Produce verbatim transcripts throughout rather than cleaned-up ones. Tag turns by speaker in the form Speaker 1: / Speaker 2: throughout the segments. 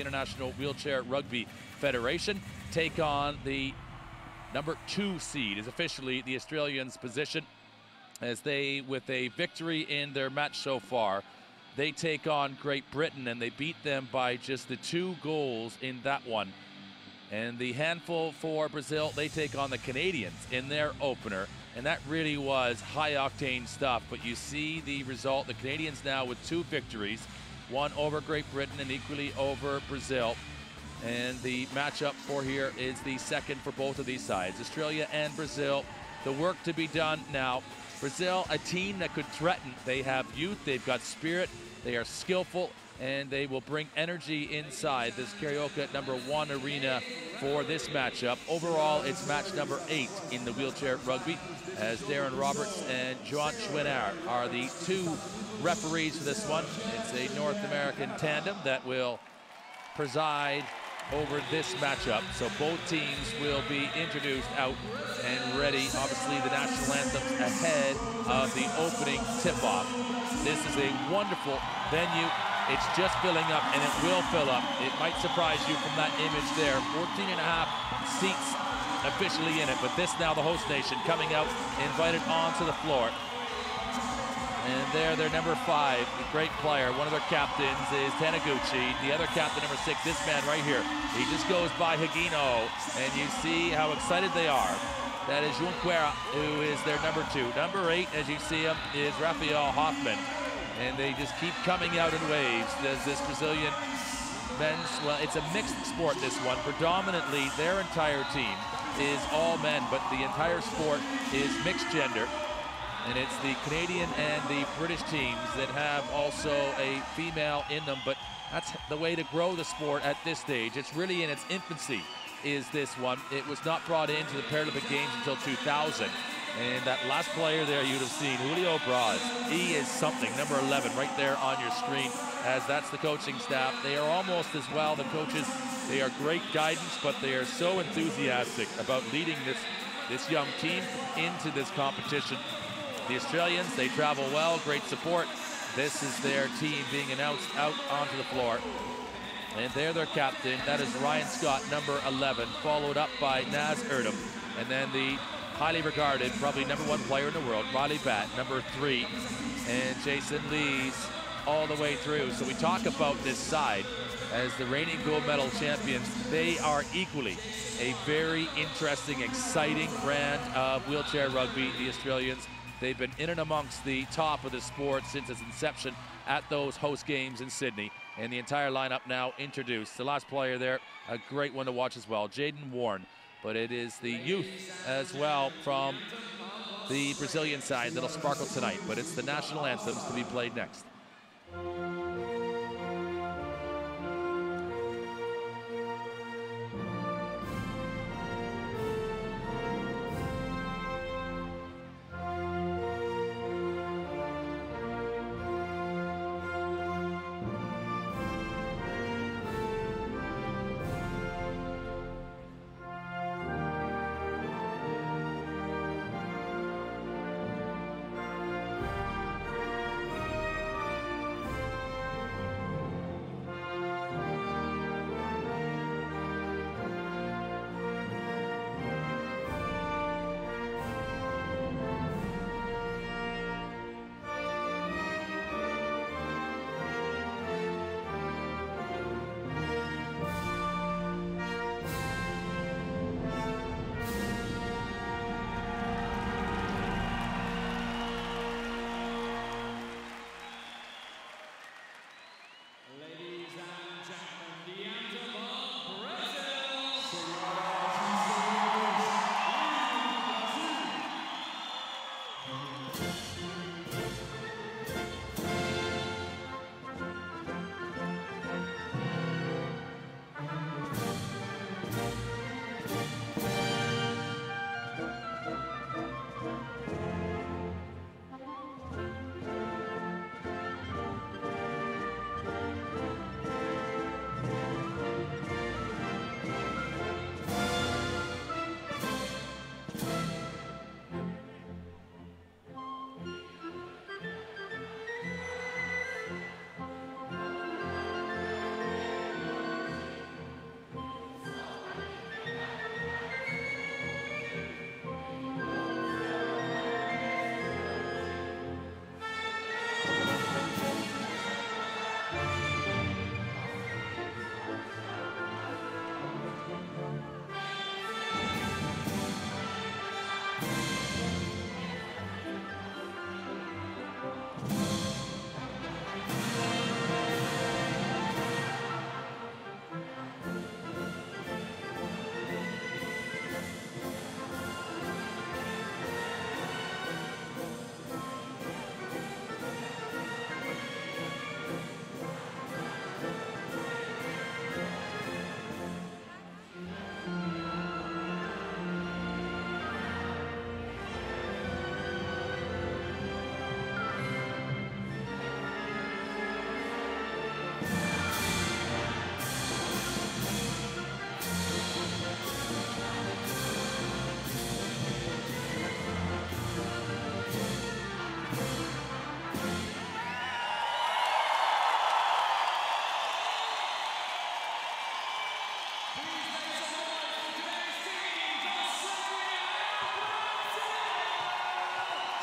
Speaker 1: International Wheelchair Rugby Federation, take on the number two seed, is officially the Australians' position, as they, with a victory in their match so far, they take on Great Britain, and they beat them by just the two goals in that one. And the handful for Brazil, they take on the Canadians in their opener, and that really was high-octane stuff. But you see the result, the Canadians now with two victories, one over Great Britain and equally over Brazil. And the matchup for here is the second for both of these sides, Australia and Brazil. The work to be done now. Brazil, a team that could threaten. They have youth, they've got spirit, they are skillful, and they will bring energy inside this Carioca number one arena for this matchup. Overall, it's match number eight in the wheelchair rugby, as Darren Roberts and JUNQUEIRA are the two referees for this one. It's a North American tandem that will preside over this matchup. So both teams will be introduced out and ready. Obviously, the national anthem ahead of the opening tip-off. This is a wonderful venue. It's just filling up, and it will fill up. It might surprise you from that image there. fourteen and a half seats officially in it, but this now the host nation coming out, invited onto the floor. And there, their number five, a great player. One of their captains is TANIGUCHI. The other captain, number six, this man right here. He just goes by Higino, and you see how excited they are. That is JUNQUEIRA, who is their number two. Number eight, as you see him, is Rafael HOFFMANN. And they just keep coming out in waves. There's this Brazilian men's, well, it's a mixed sport, this one. Predominantly, their entire team is all men, but the entire sport is mixed gender. And it's the Canadian and the British teams that have also a female in them, but that's the way to grow the sport at this stage. It's really in its infancy, is this one. It was not brought into the Paralympic Games until two thousand. And that last player there you'd have seen, Julio, BRAZ. He is something, number eleven, right there on your screen, as that's the coaching staff. They are almost as well, the coaches, they are great guidance, but they are so enthusiastic about leading this, this young team into this competition. The Australians, they travel well, great support. This is their team being announced out onto the floor. And they're their captain, that is Ryan Scott, number eleven, followed up by Naz ERDEM. And then the highly regarded, probably number one player in the world, Ryley, BATT, number three, and Jason leads all the way through. So we talk about this side as the reigning gold medal champions. They are equally a very interesting, exciting brand of wheelchair rugby, the Australians. They've been in and amongst the top of the sport since its inception at those host games in Sydney, and the entire lineup now introduced. The last player there, a great one to watch as well, Jayden Warren. But it is the youth as well from the Brazilian side that'll sparkle tonight. But it's the national anthems to be played next.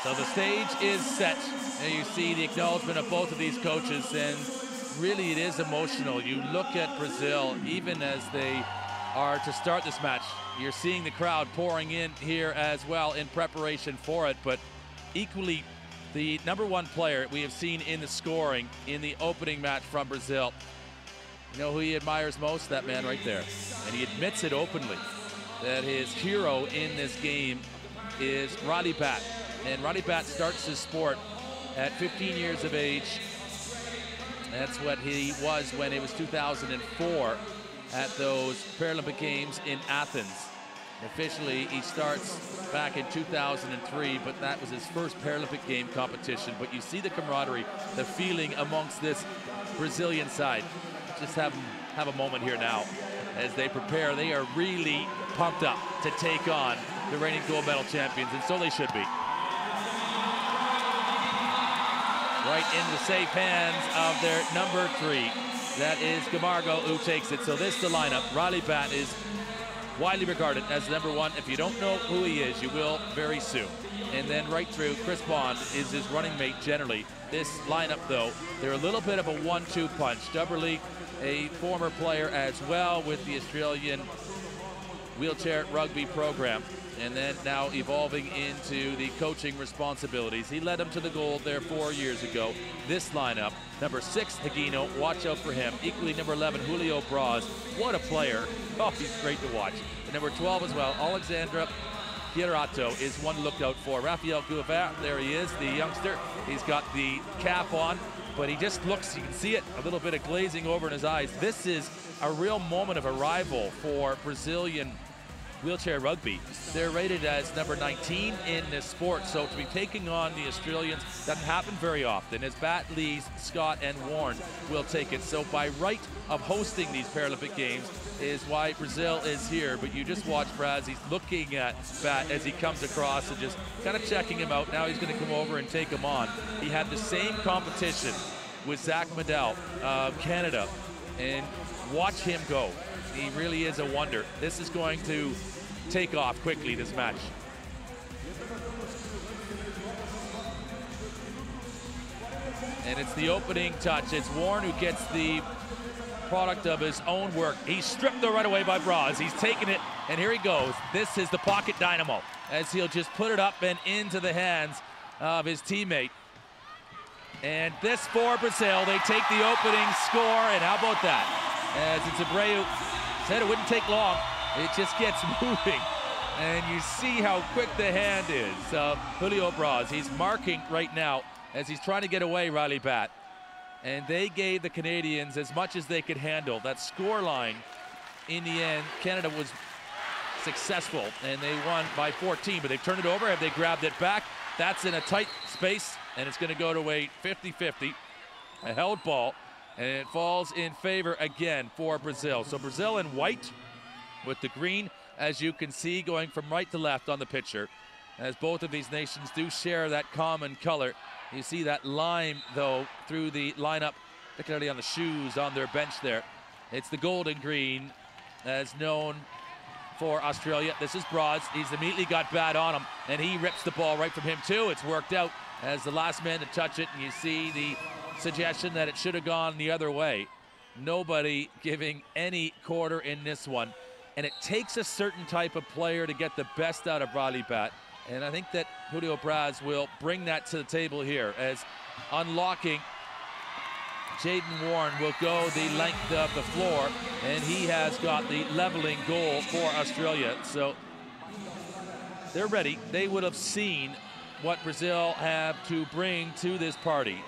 Speaker 1: So the stage is set, and you see the acknowledgement of both of these coaches, and really it is emotional. You look at Brazil, even as they are to start this match, you're seeing the crowd pouring in here as well in preparation for it, but equally the number one player we have seen in the scoring in the opening match from Brazil. You know who he admires most? That man right there. And he admits it openly, that his hero in this game is Ryley BATT. And Ryley BATT starts his sport at fifteen years of age. That's what he was when it was two thousand four at those Paralympic Games in Athens. Officially, he starts back in two thousand three, but that was his first Paralympic game competition. But you see the camaraderie, the feeling amongst this Brazilian side. Just have, have a moment here now as they prepare. They are really pumped up to take on the reigning gold medal champions, and so they should be. Right in the safe hands of their number three. That is CAMARGO who takes it. So this is the lineup. Ryley BATT is widely regarded as the number one. If you don't know who he is, you will very soon. And then right through, Chris Bond is his running mate generally. This lineup, though, they're a little bit of a one two punch. DUBBERLEY, a former player as well with the Australian wheelchair rugby program, and then now evolving into the coaching responsibilities. He led them to the gold there four years ago. This lineup, number six, Higino, watch out for him. Equally, number eleven, Julio, BRAZ. What a player. Oh, he's great to watch. And number twelve as well, Alexandre GIURIATO is one to look out for. Rafael, GOUVEIA, there he is, the youngster. He's got the cap on, but he just looks, you can see it, a little bit of glazing over in his eyes. This is a real moment of arrival for Brazilian wheelchair rugby. They're rated as number nineteen in this sport, so to be taking on the Australians doesn't happen very often, as BATT, Lees, Scott, and Warren will take it. So by right of hosting these Paralympic Games is why Brazil is here, but you just watch BRAZ, he's looking at BATT as he comes across and just kind of checking him out. Now he's going to come over and take him on. He had the same competition with Zach Medell of Canada, and watch him go. He really is a wonder. This is going to take off quickly, this match. And it's the opening touch. It's Warren who gets the product of his own work. He's stripped though right away by BRAZ. He's taken it, and here he goes. This is the pocket dynamo, as he'll just put it up and into the hands of his teammate. And this for Brazil. They take the opening score, and how about that? As it's ABREU. Said it wouldn't take long. It just gets moving. And you see how quick the hand is of Julio BRAZ. He's marking right now as he's trying to get away, Ryley BATT. And they gave the Canadians as much as they could handle. That score line, in the end, Canada was successful, and they won by fourteen, but they've turned it over. Have they grabbed it back? That's in a tight space, and it's going to go to a fifty fifty, a held ball. And it falls in favor again for Brazil. So Brazil in white with the green, as you can see, going from right to left on the picture, as both of these nations do share that common color. You see that lime, though, through the lineup, particularly on the shoes on their bench there. It's the gold and green, as known for Australia. This is BRAZ. He's immediately got BATT on him, and he rips the ball right from him, too. It's worked out as the last man to touch it, and you see the suggestion that it should have gone the other way. Nobody giving any quarter in this one. And it takes a certain type of player to get the best out of Ryley BATT. And I think that Julio BRAZ will bring that to the table here, as unlocking Jayden Warren will go the length of the floor, and he has got the leveling goal for Australia. So they're ready. They would have seen what Brazil have to bring to this party.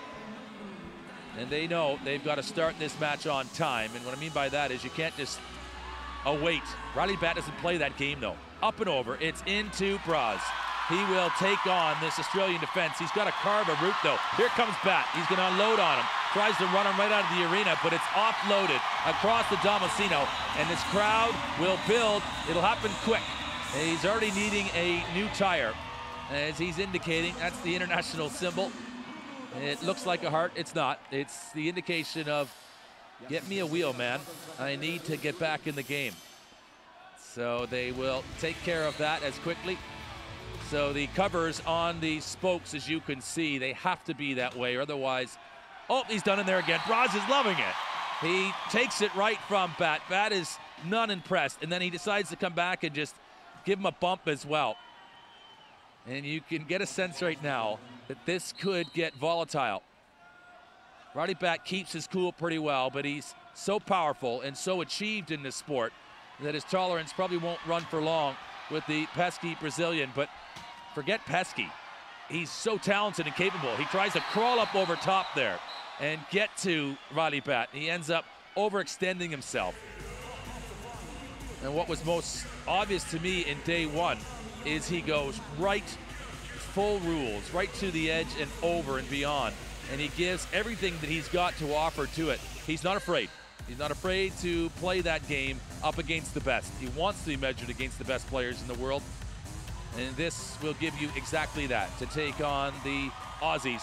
Speaker 1: And they know they've got to start this match on time. And what I mean by that is you can't just await. Ryley BATT doesn't play that game, though. Up and over. It's into BRAZ. He will take on this Australian defense. He's got to carve a route, though. Here comes BATT. He's going to unload on him. Tries to run him right out of the arena, but it's offloaded across the DAMACENO. And this crowd will build. It'll happen quick. And he's already needing a new tire, as he's indicating. That's the international symbol. It looks like a heart. It's not. It's the indication of, get me a wheel, man. I need to get back in the game. So they will take care of that as quickly. So the covers on the spokes, as you can see, they have to be that way, or otherwise, oh, he's done in there again. BRAZ is loving it. He takes it right from BATT. BATT is not impressed, and then he decides to come back and just give him a bump as well. And you can get a sense right now that this could get volatile. Ryley BATT keeps his cool pretty well, but he's so powerful and so achieved in this sport that his tolerance probably won't run for long with the pesky Brazilian. But forget pesky. He's so talented and capable. He tries to crawl up over top there and get to Ryley BATT. He ends up overextending himself. And what was most obvious to me in day one is he goes right full rules, right to the edge and over and beyond. And he gives everything that he's got to offer to it. He's not afraid. He's not afraid to play that game up against the best. He wants to be measured against the best players in the world. And this will give you exactly that, to take on the Aussies.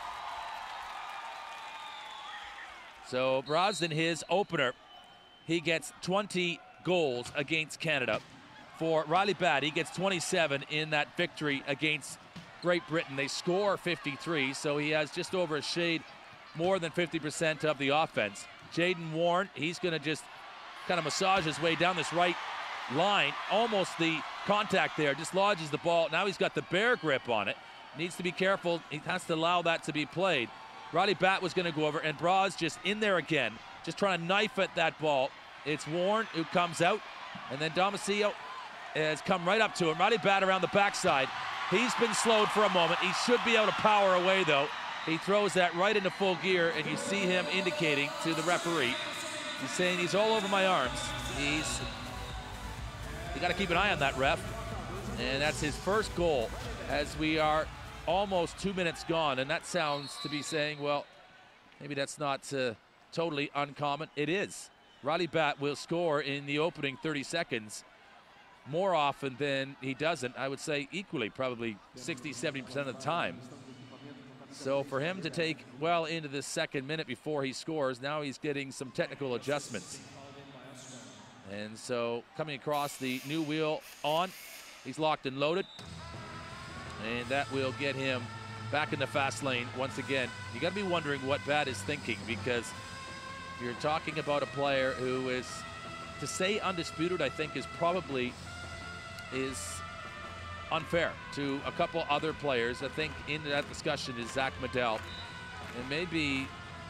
Speaker 1: So BRAZ in his opener, he gets twenty goals against Canada. For Ryley BATT, he gets twenty-seven in that victory against Great Britain. They score fifty-three, so he has just over a shade more than fifty percent of the offense. Jayden Warren, he's going to just kind of massage his way down this right line. Almost the contact there, just lodges the ball. Now he's got the bear grip on it. Needs to be careful. He has to allow that to be played. Ryley BATT was going to go over, and BRAZ just in there again, just trying to knife at that ball. It's Warren who comes out, and then DAMACENO has come right up to him. Ryley BATT around the backside. He's been slowed for a moment. He should be able to power away, though. He throws that right into full gear, and you see him indicating to the referee. He's saying he's all over my arms. He's, you got to keep an eye on that, ref. And that's his first goal as we are almost two minutes gone. And that sounds to be saying, well, maybe that's not uh, totally uncommon. It is. Ryley BATT will score in the opening thirty seconds more often than he doesn't. I would say equally, probably sixty, seventy percent of the time. So for him to take well into the second minute before he scores, now he's getting some technical adjustments. And so coming across the new wheel on, he's locked and loaded. And that will get him back in the fast lane once again. You got to be wondering what BATT is thinking, because you're talking about a player who is, to say undisputed, I think is probably is unfair to a couple other players. I think in that discussion is Zach Medell and maybe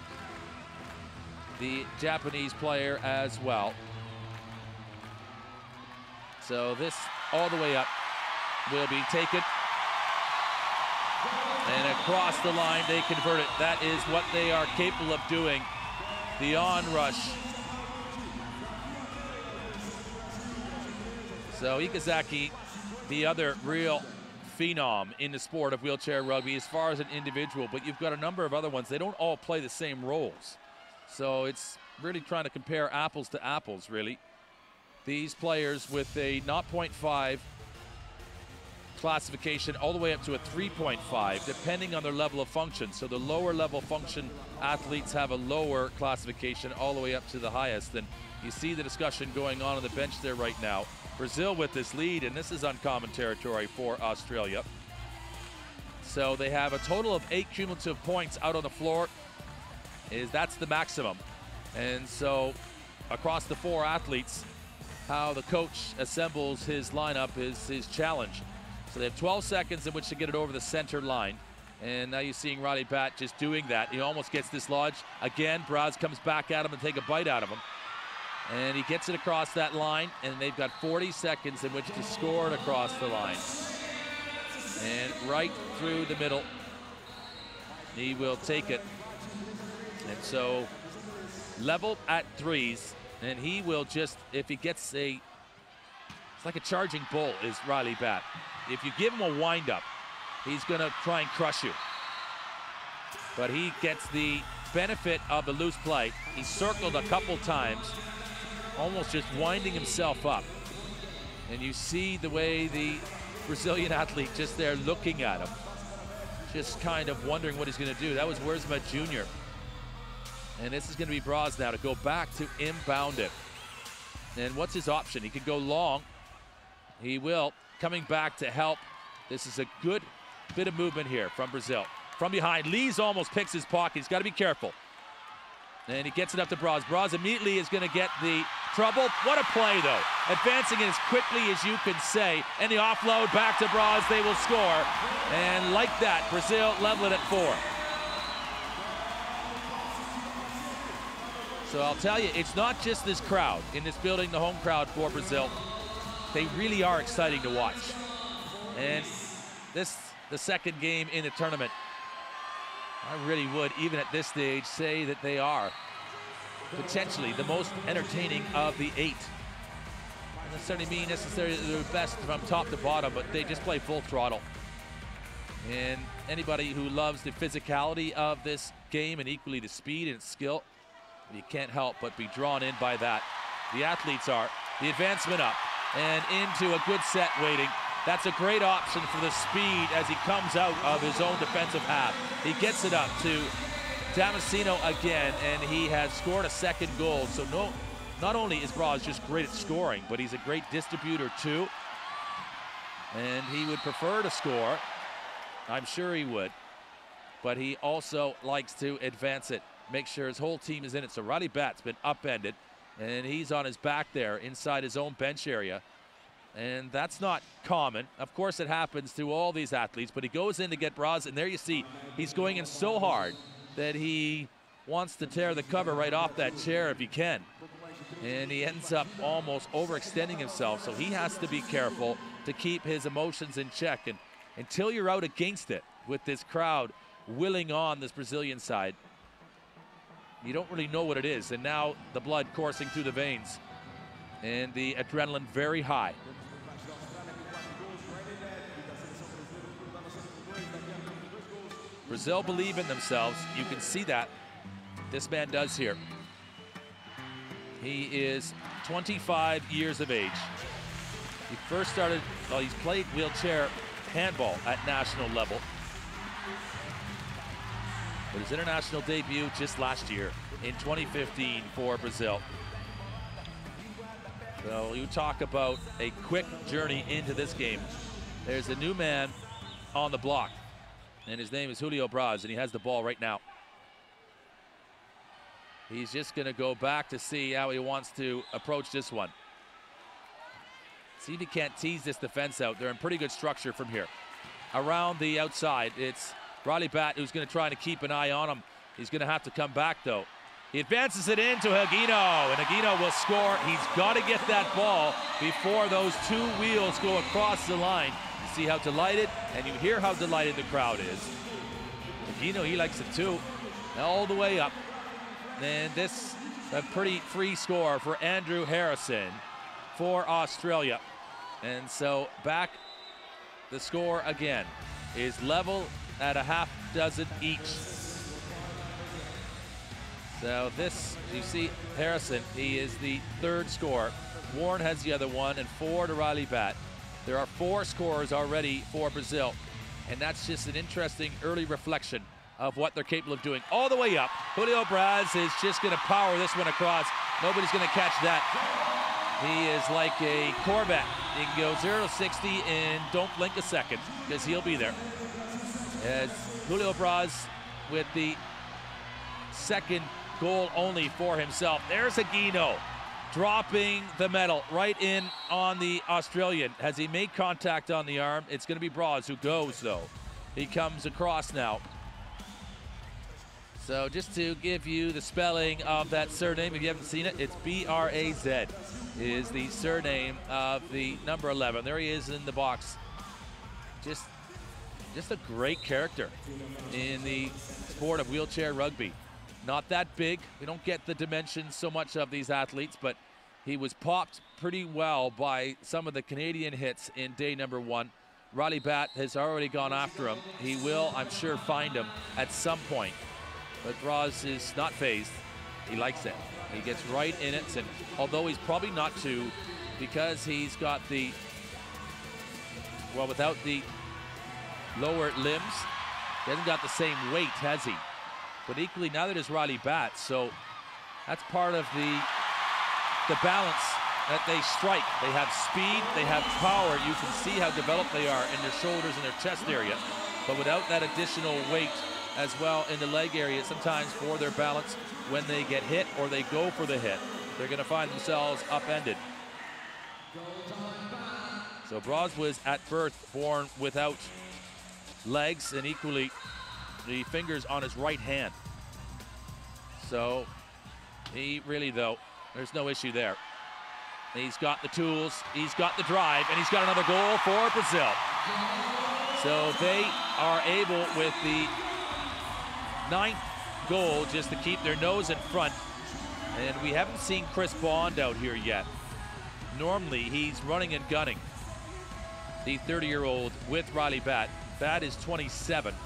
Speaker 1: the Japanese player as well. So this all the way up will be taken. And across the line, they convert it. That is what they are capable of doing. The onrush. So Ikazaki, the other real phenom in the sport of wheelchair rugby as far as an individual, but you've got a number of other ones. They don't all play the same roles. So it's really trying to compare apples to apples, really. These players with a zero point five classification all the way up to a three point five, depending on their level of function. So the lower level function athletes have a lower classification all the way up to the highest. And you see the discussion going on on the bench there right now. Brazil with this lead, and this is uncommon territory for Australia. So they have a total of eight cumulative points out on the floor. Is that's the maximum. And so across the four athletes, how the coach assembles his lineup is his challenge. So they have twelve seconds in which to get it over the center line. And now you're seeing Ryley BATT just doing that. He almost gets dislodged. Again, BRAZ comes back at him and take a bite out of him. And he gets it across that line, and they've got forty seconds in which to score it across the line. And right through the middle, he will take it. And so level at threes, and he will just, if he gets a, it's like a charging bull is Ryley BATT. If you give him a wind-up, he's gonna try and crush you. But he gets the benefit of the loose play. He's circled a couple times, almost just winding himself up. And you see the way the Brazilian athlete just there looking at him, just kind of wondering what he's gonna do. That was WIRZMA Junior And this is gonna be BRAZ now to go back to inbound it. And what's his option? He could go long. He will. Coming back to help This is a good bit of movement here from Brazil. From behind, Lee's almost picks his pocket. He's got to be careful. And he gets it up to BRAZ. BRAZ immediately is going to get the trouble. What a play, though. Advancing it as quickly as you can say. And the offload back to BRAZ. They will score. And like that, Brazil level it at four. So I'll tell you, it's not just this crowd in this building, the home crowd for Brazil. They really are exciting to watch. And this, the second game in the tournament, I really would, even at this stage, say that they are potentially the most entertaining of the eight. Doesn't necessarily mean necessarily they're the best from top to bottom, but they just play full throttle. And anybody who loves the physicality of this game and equally the speed and skill, you can't help but be drawn in by that. The athletes are. The advancement up and into a good set waiting. That's a great option for the speed as he comes out of his own defensive half. He gets it up to DAMACENO again, and he has scored a second goal. So no, not only is BRAZ just great at scoring, but he's a great distributor too. And he would prefer to score. I'm sure he would. But he also likes to advance it, make sure his whole team is in it. So Ryley BATT's been upended, and he's on his back there inside his own bench area. And that's not common. Of course, it happens to all these athletes, but he goes in to get BRAZ, and there you see, he's going in so hard that he wants to tear the cover right off that chair if he can. And he ends up almost overextending himself, so he has to be careful to keep his emotions in check. And until you're out against it with this crowd willing on this Brazilian side, you don't really know what it is. And now the blood coursing through the veins and the adrenaline very high. Brazil believe in themselves. You can see that. This man does here. He is twenty-five years of age. He first started, well, he's played wheelchair handball at national level. But his international debut just last year in twenty fifteen for Brazil. So you talk about a quick journey into this game. There's a new man on the block, and his name is Julio BRAZ, and he has the ball right now. He's just gonna go back to see how he wants to approach this one. See if he can't tease this defense out. They're in pretty good structure from here. Around the outside, it's Ryley BATT who's gonna try to keep an eye on him. He's gonna have to come back though. He advances it into Higino, and Higino will score. He's got to get that ball before those two wheels go across the line. You see how delighted, and you hear how delighted the crowd is. Higino, he likes it too, all the way up. And this, a pretty free score for Andrew Harrison for Australia. And so back, the score again is level at a half dozen each. So this, you see Harrison, he is the third scorer. Warren has the other one, and four to Ryley BATT. There are four scores already for Brazil, and that's just an interesting early reflection of what they're capable of doing. All the way up, Julio BRAZ is just gonna power this one across. Nobody's gonna catch that. He is like a Corvette. He can go zero to sixty and don't blink a second, because he'll be there. As Julio BRAZ with the second goal only for himself. There's Higino dropping the medal right in on the Australian. Has he made contact on the arm? It's going to be BRAZ who goes, though. He comes across now. So just to give you the spelling of that surname, if you haven't seen it, it's B R A Z is the surname of the number eleven. There he is in the box. Just, just a great character in the sport of wheelchair rugby. Not that big. We don't get the dimensions so much of these athletes, but he was popped pretty well by some of the Canadian hits in day number one. Ryley BATT has already gone after him. He will, I'm sure, find him at some point. But BRAZ is not phased. He likes it. He gets right in it, and although he's probably not to, because he's got the, well, without the lower limbs, he hasn't got the same weight, has he? But equally, neither does Ryley BATT, so that's part of the, the balance that they strike. They have speed, they have power. You can see how developed they are in their shoulders and their chest area. But without that additional weight as well in the leg area, sometimes for their balance, when they get hit or they go for the hit, they're going to find themselves upended. So BRAZ was at birth born without legs and equally the fingers on his right hand. So he really, though, there's no issue there. He's got the tools, he's got the drive, and he's got another goal for Brazil. So they are able, with the ninth goal, just to keep their nose in front. And we haven't seen Chris Bond out here yet. Normally, he's running and gunning. The thirty-year-old with Ryley BATT. BATT is twenty-seven.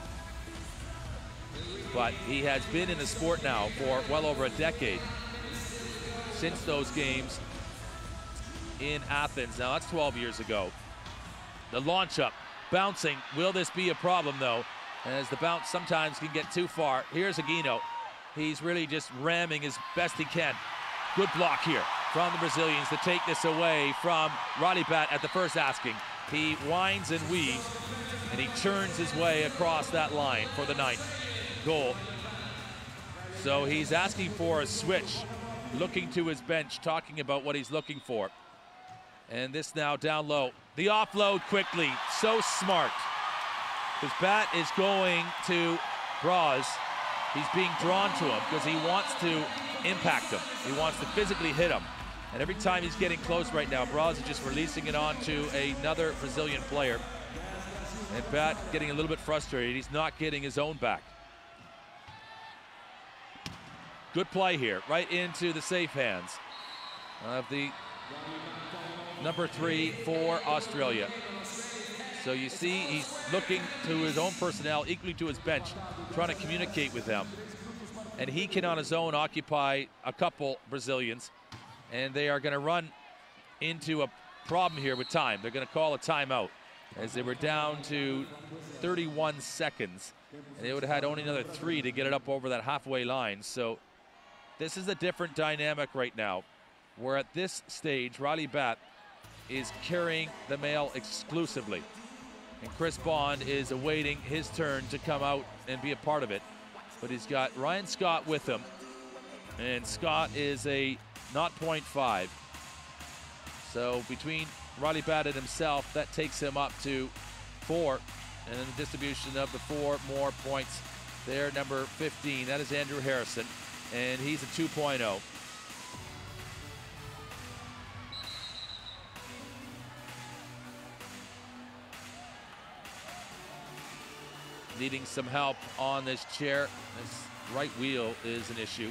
Speaker 1: But he has been in the sport now for well over a decade. Since those games in Athens. Now, that's twelve years ago. The launch up, bouncing. Will this be a problem, though? As the bounce sometimes can get too far. Here's Higino. He's really just ramming as best he can. Good block here from the Brazilians to take this away from Ryley BATT at the first asking. He winds and weaves, and he churns his way across that line for the ninth goal. So he's asking for a switch, looking to his bench, talking about what he's looking for. And this now down low. The offload quickly, so smart. Because BATT is going to BRAZ. He's being drawn to him because he wants to impact him. He wants to physically hit him. And every time he's getting close right now, BRAZ is just releasing it on to another Brazilian player. And BATT getting a little bit frustrated. He's not getting his own back. Good play here, right into the safe hands of the number three for Australia. So you see he's looking to his own personnel, equally to his bench, trying to communicate with them. And he can on his own occupy a couple Brazilians. And they are going to run into a problem here with time. They're going to call a timeout as they were down to thirty-one seconds. And they would have had only another three to get it up over that halfway line. So this is a different dynamic right now, where at this stage, Ryley BATT is carrying the male exclusively. And Chris Bond is awaiting his turn to come out and be a part of it. But he's got Ryan Scott with him. And Scott is a not point five. So between Ryley BATT and himself, that takes him up to four. And then the distribution of the four more points there, number fifteen. That is Andrew Harrison. And he's a two point oh. Needing some help on this chair. This right wheel is an issue.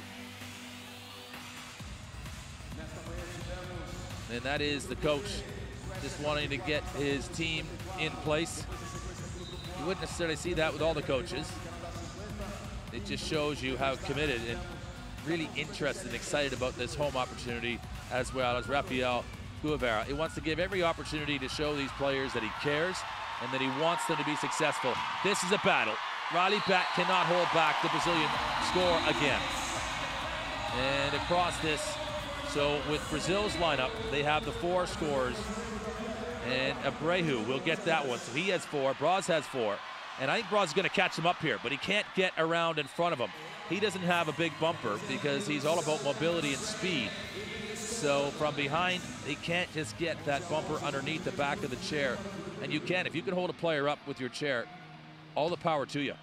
Speaker 1: And that is the coach just wanting to get his team in place. You wouldn't necessarily see that with all the coaches. It just shows you how committed and really interested and excited about this home opportunity, as well as Rafael GOUVEIA. He wants to give every opportunity to show these players that he cares and that he wants them to be successful. This is a battle. Ryley BATT cannot hold back the Brazilian score again. And across this, so with Brazil's lineup, they have the four scores, and ABREU will get that one. So he has four, BRAZ has four. And I think BRAZ is gonna catch him up here, but he can't get around in front of him. He doesn't have a big bumper because he's all about mobility and speed. So from behind, he can't just get that bumper underneath the back of the chair. And you can, if you can hold a player up with your chair, all the power to you.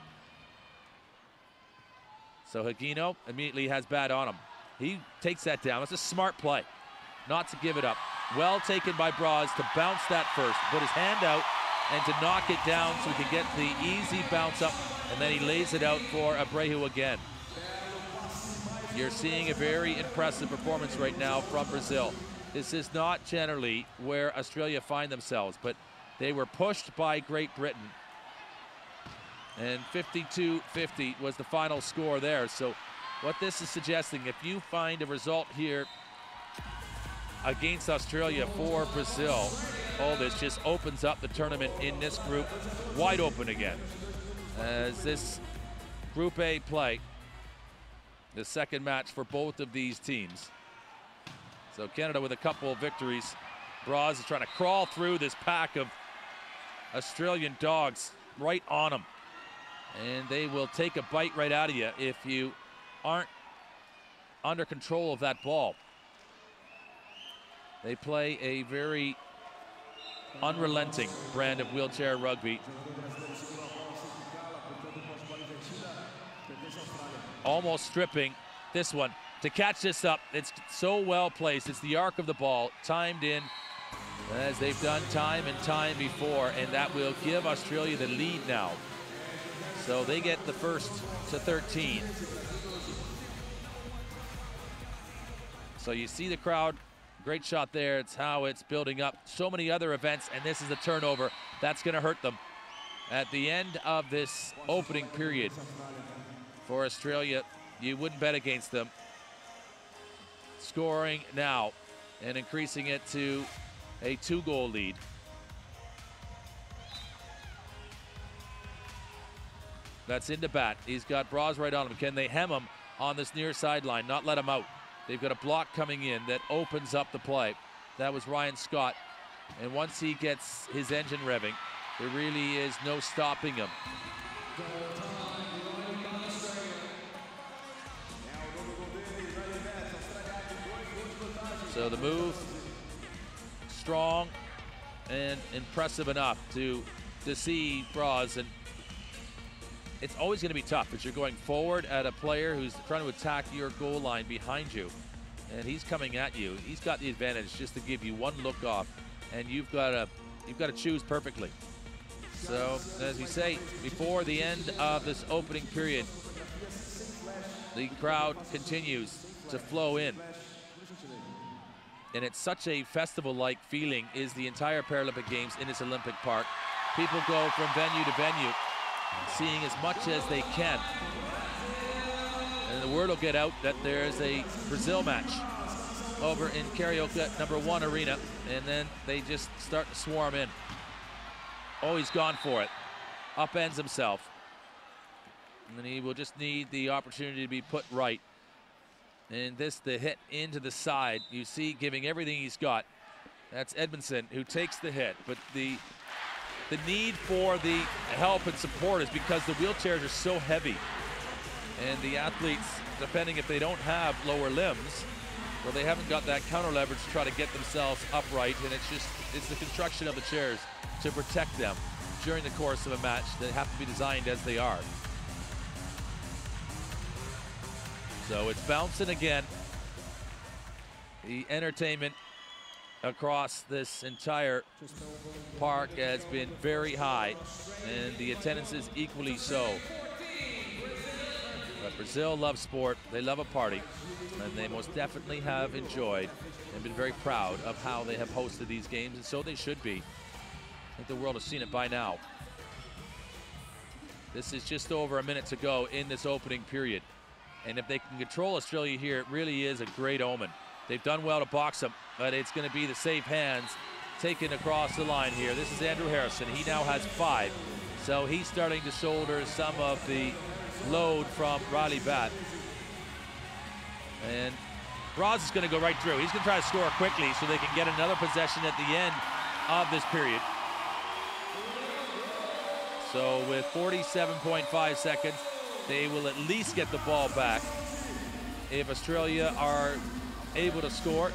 Speaker 1: So Higino immediately has BATT on him. He takes that down. It's a smart play, not to give it up. Well taken by BRAZ to bounce that first, put his hand out and to knock it down so he can get the easy bounce up, and then he lays it out for ABREU again. You're seeing a very impressive performance right now from Brazil. This is not generally where Australia find themselves, but they were pushed by Great Britain. And fifty-two fifty was the final score there. So what this is suggesting, if you find a result here against Australia for Brazil, oh, this just opens up the tournament in this group wide open again. As this Group A play, the second match for both of these teams. So Canada with a couple of victories. BRAZ is trying to crawl through this pack of Australian dogs right on them. And they will take a bite right out of you if you aren't under control of that ball. They play a very unrelenting brand of wheelchair rugby. Almost stripping this one. To catch this up, it's so well placed. It's the arc of the ball, timed in, as they've done time and time before, and that will give Australia the lead now. So they get the first to thirteen. So you see the crowd, great shot there. It's how it's building up. So many other events, and this is a turnover. That's gonna hurt them. At the end of this opening period for Australia, you wouldn't bet against them. Scoring now and increasing it to a two-goal lead. That's into BATT. He's got BRAZ right on him. Can they hem him on this near sideline, not let him out? They've got a block coming in that opens up the play. That was Ryan Scott. And once he gets his engine revving, there really is no stopping him. So the move, strong and impressive enough to deceive BRAZ. And it's always going to be tough as you're going forward at a player who's trying to attack your goal line behind you. And he's coming at you. He's got the advantage just to give you one look off, and you've got to you've got to choose perfectly. So as we say, before the end of this opening period, the crowd continues to flow in. And it's such a festival-like feeling is the entire Paralympic Games in this Olympic Park. People go from venue to venue, seeing as much as they can. And the word will get out that there's a Brazil match over in Carioca number one arena, and then they just start to swarm in. Oh, he's gone for it. Upends himself. And he will just need the opportunity to be put right. And this, the hit into the side, you see, giving everything he's got. That's Edmondson who takes the hit, but the the need for the help and support is because the wheelchairs are so heavy. And the athletes, depending if they don't have lower limbs, or they haven't got that counter leverage to try to get themselves upright, and it's just, it's the construction of the chairs to protect them during the course of a match that have to be designed as they are. So it's bouncing again. The entertainment across this entire park has been very high, and the attendance is equally so. But Brazil loves sport, they love a party, and they most definitely have enjoyed and been very proud of how they have hosted these games, and so they should be. I think the world has seen it by now. This is just over a minute to go in this opening period. And if they can control Australia here, it really is a great omen. They've done well to box them, but it's going to be the safe hands taken across the line here. This is Andrew Harrison. He now has five. So he's starting to shoulder some of the load from Ryley BATT. And BRAZ is going to go right through. He's going to try to score quickly so they can get another possession at the end of this period. So with forty-seven point five seconds, they will at least get the ball back if Australia are able to score.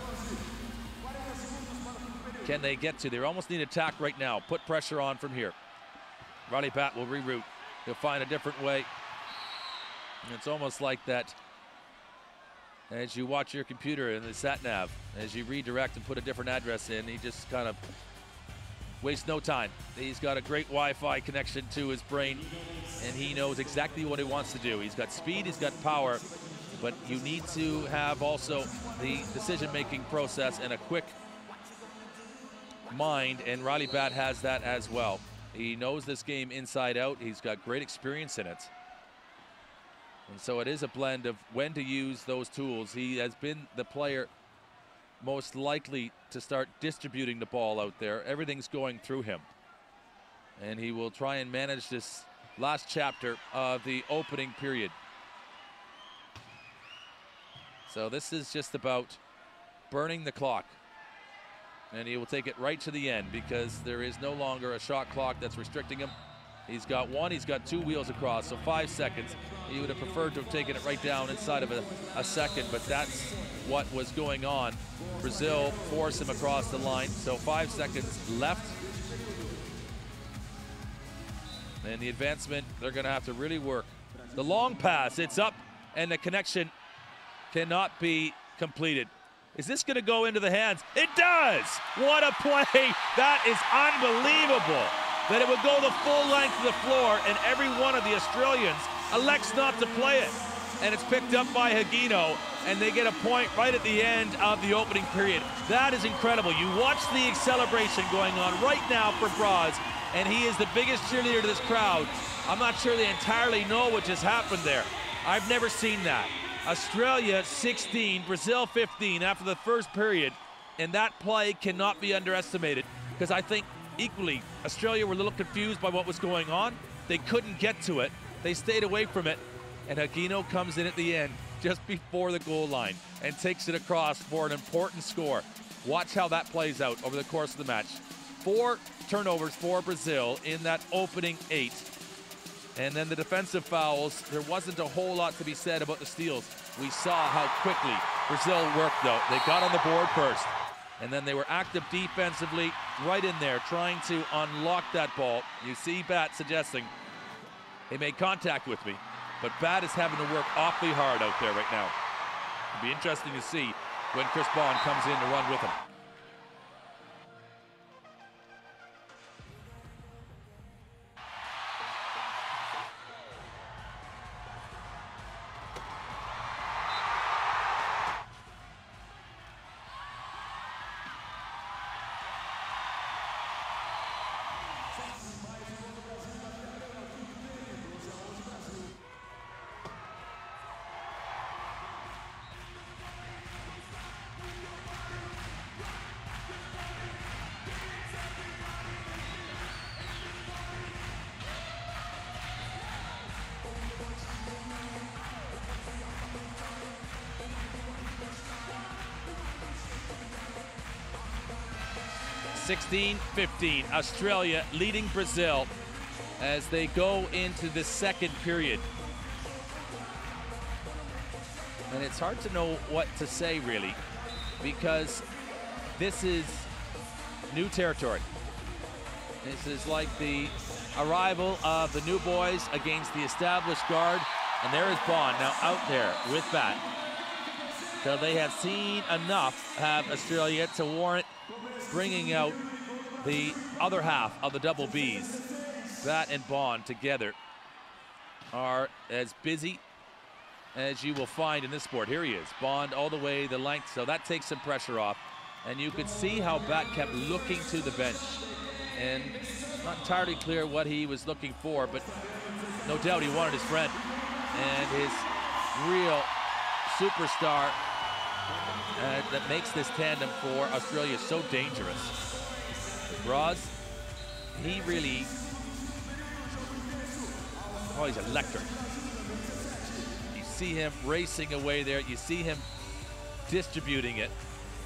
Speaker 1: Can they get to? They almost need attack right now. Put pressure on from here. Ryley BATT will reroute. He'll find a different way. And it's almost like that as you watch your computer in the sat nav, as you redirect and put a different address in, he just kind of wastes no time. He's got a great Wi-Fi connection to his brain, and he knows exactly what he wants to do. He's got speed, he's got power, but you need to have also the decision-making process and a quick mind, and Ryley BATT has that as well. He knows this game inside out. He's got great experience in it. And so it is a blend of when to use those tools. He has been the player most likely to start distributing the ball out there. Everything's going through him. And he will try and manage this last chapter of the opening period. So this is just about burning the clock. And he will take it right to the end because there is no longer a shot clock that's restricting him. He's got one, he's got two wheels across, so five seconds. He would have preferred to have taken it right down inside of a, a second, but that's what was going on. Brazil forced him across the line, so five seconds left. And the advancement, they're gonna have to really work. The long pass, it's up, and the connection cannot be completed. Is this gonna go into the hands? It does! What a play! That is unbelievable! That it would go the full length of the floor, and every one of the Australians elects not to play it. And it's picked up by Higino, and they get a point right at the end of the opening period. That is incredible. You watch the celebration going on right now for BRAZ, and he is the biggest cheerleader to this crowd. I'm not sure they entirely know what just happened there. I've never seen that. Australia sixteen, Brazil fifteen after the first period, and that play cannot be underestimated because I think equally Australia were a little confused by what was going on. They couldn't get to it. They stayed away from it, and Higino comes in at the end just before the goal line and takes it across for an important score. Watch how that plays out over the course of the match. Four turnovers for Brazil in that opening eight. And then the defensive fouls, there wasn't a whole lot to be said about the steals. We saw how quickly Brazil worked though. They got on the board first, and then they were active defensively right in there trying to unlock that ball. You see BATT suggesting they made contact with me, but BATT is having to work awfully hard out there right now. It'll be interesting to see when Chris Bond comes in to run with him. sixteen fifteen, Australia leading Brazil as they go into the second period. And it's hard to know what to say really, because this is new territory. This is like the arrival of the new boys against the established guard, and there is Bond now out there with BATT. So they have seen enough, have Australia, to warrant bringing out the other half of the double Bs. BATT and Bond together are as busy as you will find in this sport. Here he is, Bond all the way the length, so that takes some pressure off. And you could see how BATT kept looking to the bench. And not entirely clear what he was looking for, but no doubt he wanted his friend and his real superstar uh, that makes this tandem for Australia so dangerous. BRAZ, he really, oh, he's electric. You see him racing away there. You see him distributing it.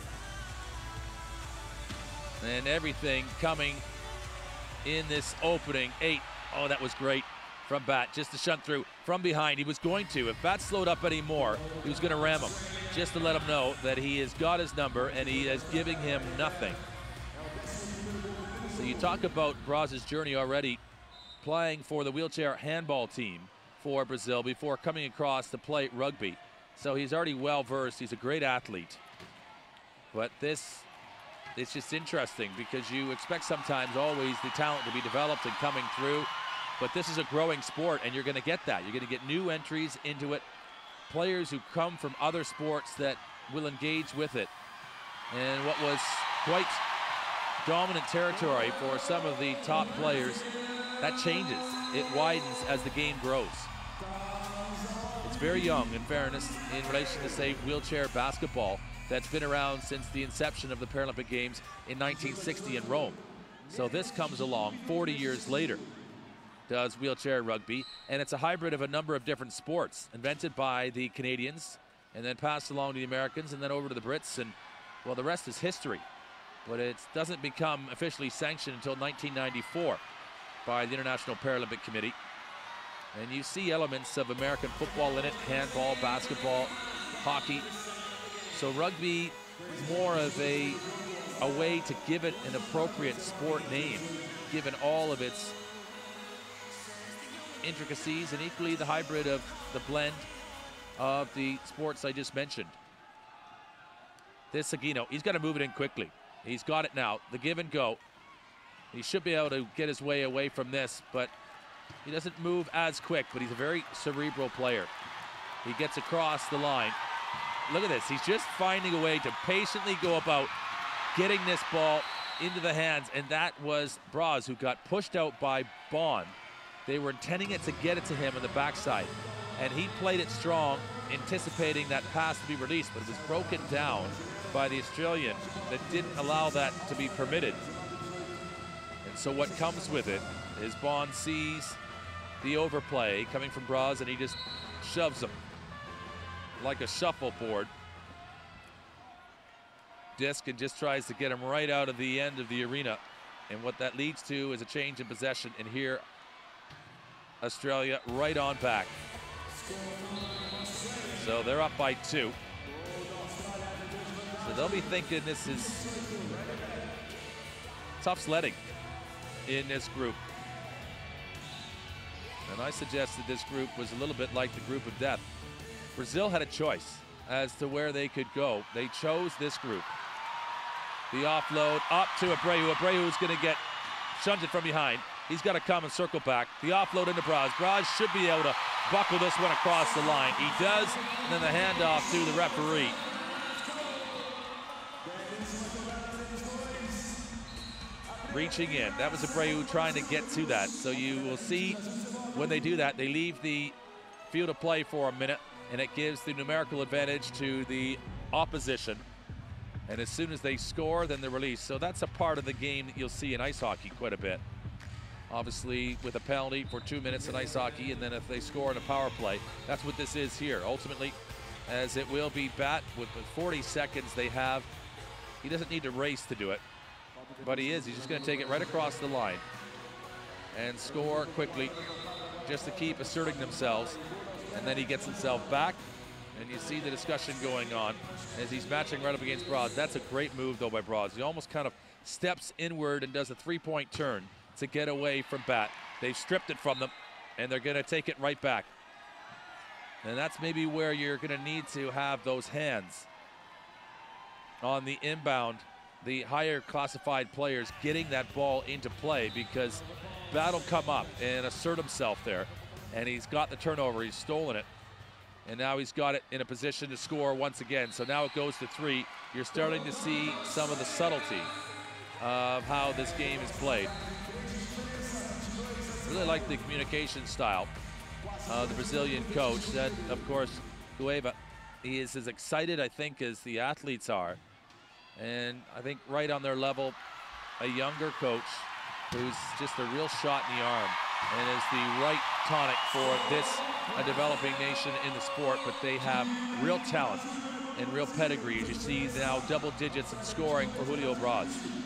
Speaker 1: And everything coming in this opening eight. Oh, that was great from BATT, just to shunt through from behind. He was going to, if BATT slowed up anymore, he was going to ram him, just to let him know that he has got his number and he is giving him nothing. So you talk about BRAZ's journey already, playing for the wheelchair handball team for Brazil before coming across to play rugby. So he's already well versed, he's a great athlete. But this, it's just interesting because you expect sometimes always the talent to be developed and coming through, but this is a growing sport and you're going to get that. You're going to get new entries into it, players who come from other sports that will engage with it. And what was quite dominant territory for some of the top players, that changes. It widens as the game grows. It's very young, in fairness, in relation to, say, wheelchair basketball that's been around since the inception of the Paralympic Games in nineteen sixty in Rome. So this comes along forty years later, does wheelchair rugby, and it's a hybrid of a number of different sports, invented by the Canadians and then passed along to the Americans and then over to the Brits, and well, the rest is history. But it doesn't become officially sanctioned until nineteen ninety-four by the International Paralympic Committee. And you see elements of American football in it, handball, basketball, hockey. So rugby is more of a, a way to give it an appropriate sport name, given all of its intricacies and equally the hybrid of the blend of the sports I just mentioned. This Higino, he's got to move it in quickly. He's got it now, the give and go. He should be able to get his way away from this, but he doesn't move as quick, but he's a very cerebral player. He gets across the line. Look at this, he's just finding a way to patiently go about getting this ball into the hands, and that was BRAZ, who got pushed out by Bond. They were intending it to get it to him on the backside, and he played it strong, anticipating that pass to be released, but it was broken down by the Australian that didn't allow that to be permitted. And so what comes with it is Bond sees the overplay coming from BRAZ, and he just shoves him like a shuffleboard disc and just tries to get him right out of the end of the arena. And what that leads to is a change in possession, and here Australia right on back. So they're up by two. So they'll be thinking this is tough sledding in this group. And I suggested this group was a little bit like the group of death. Brazil had a choice as to where they could go. They chose this group. The offload up to ABREU. ABREU's going to get shunted from behind. He's got to come and circle back. The offload into BRAZ. BRAZ should be able to buckle this one across the line. He does, and then the handoff to the referee. Reaching in. That was ABREU trying to get to that. So you will see when they do that, they leave the field of play for a minute, and it gives the numerical advantage to the opposition. And as soon as they score, then they're released. So that's a part of the game that you'll see in ice hockey quite a bit. Obviously, with a penalty for two minutes in ice hockey, and then if they score in a power play, that's what this is here. Ultimately, as it will be BATT with the forty seconds they have. He doesn't need to race to do it, but he is. He's just going to take it right across the line and score quickly just to keep asserting themselves. And then he gets himself back, and you see the discussion going on as he's matching right up against BRAZ. That's a great move, though, by BRAZ. He almost kind of steps inward and does a three-point turn to get away from BATT. They've stripped it from them, and they're going to take it right back. And that's maybe where you're going to need to have those hands on the inbound, the higher classified players getting that ball into play, because BATT will come up and assert himself there. And he's got the turnover, he's stolen it. And now he's got it in a position to score once again. So now it goes to three. You're starting to see some of the subtlety of how this game is played. Really like the communication style of the Brazilian coach. That, of course, GOUVEIA, he is as excited, I think, as the athletes are. And I think right on their level, a younger coach who's just a real shot in the arm and is the right tonic for this, a developing nation in the sport. But they have real talent and real pedigree, as you see now double digits in scoring for Julio BRAZ.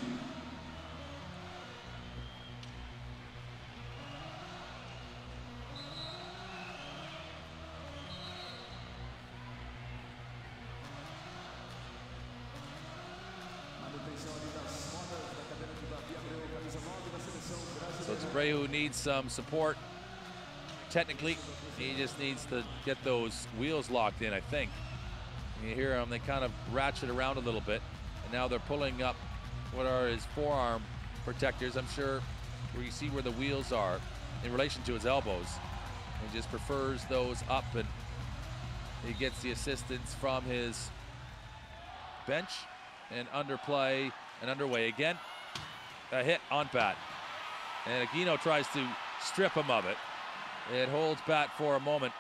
Speaker 1: ABREU needs some support. Technically, he just needs to get those wheels locked in, I think. You hear him, they kind of ratchet around a little bit, and now they're pulling up what are his forearm protectors. I'm sure where you see where the wheels are in relation to his elbows. He just prefers those up, and he gets the assistance from his bench. And underplay and underway again. A hit on BATT. And Higino tries to strip him of it. It holds BATT for a moment.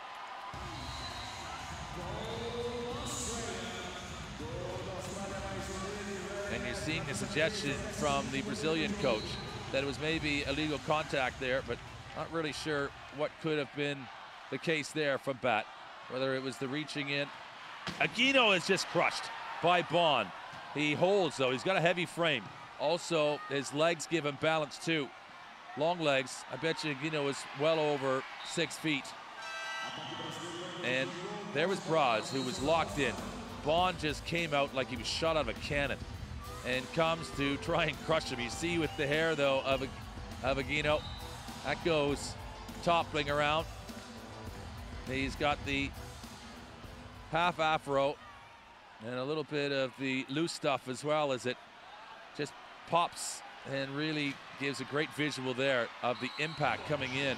Speaker 1: And you're seeing the suggestion from the Brazilian coach that it was maybe illegal contact there, but not really sure what could have been the case there from BATT. Whether it was the reaching in. Higino is just crushed by Bond. He holds, though. He's got a heavy frame. Also, his legs give him balance, too. Long legs. I bet you Higino is well over six feet. And there was BRAZ, who was locked in. Bond just came out like he was shot out of a cannon and comes to try and crush him. You see with the hair, though, of, of Higino. That goes toppling around. He's got the half afro and a little bit of the loose stuff as well, as it just pops and really gives a great visual there of the impact coming in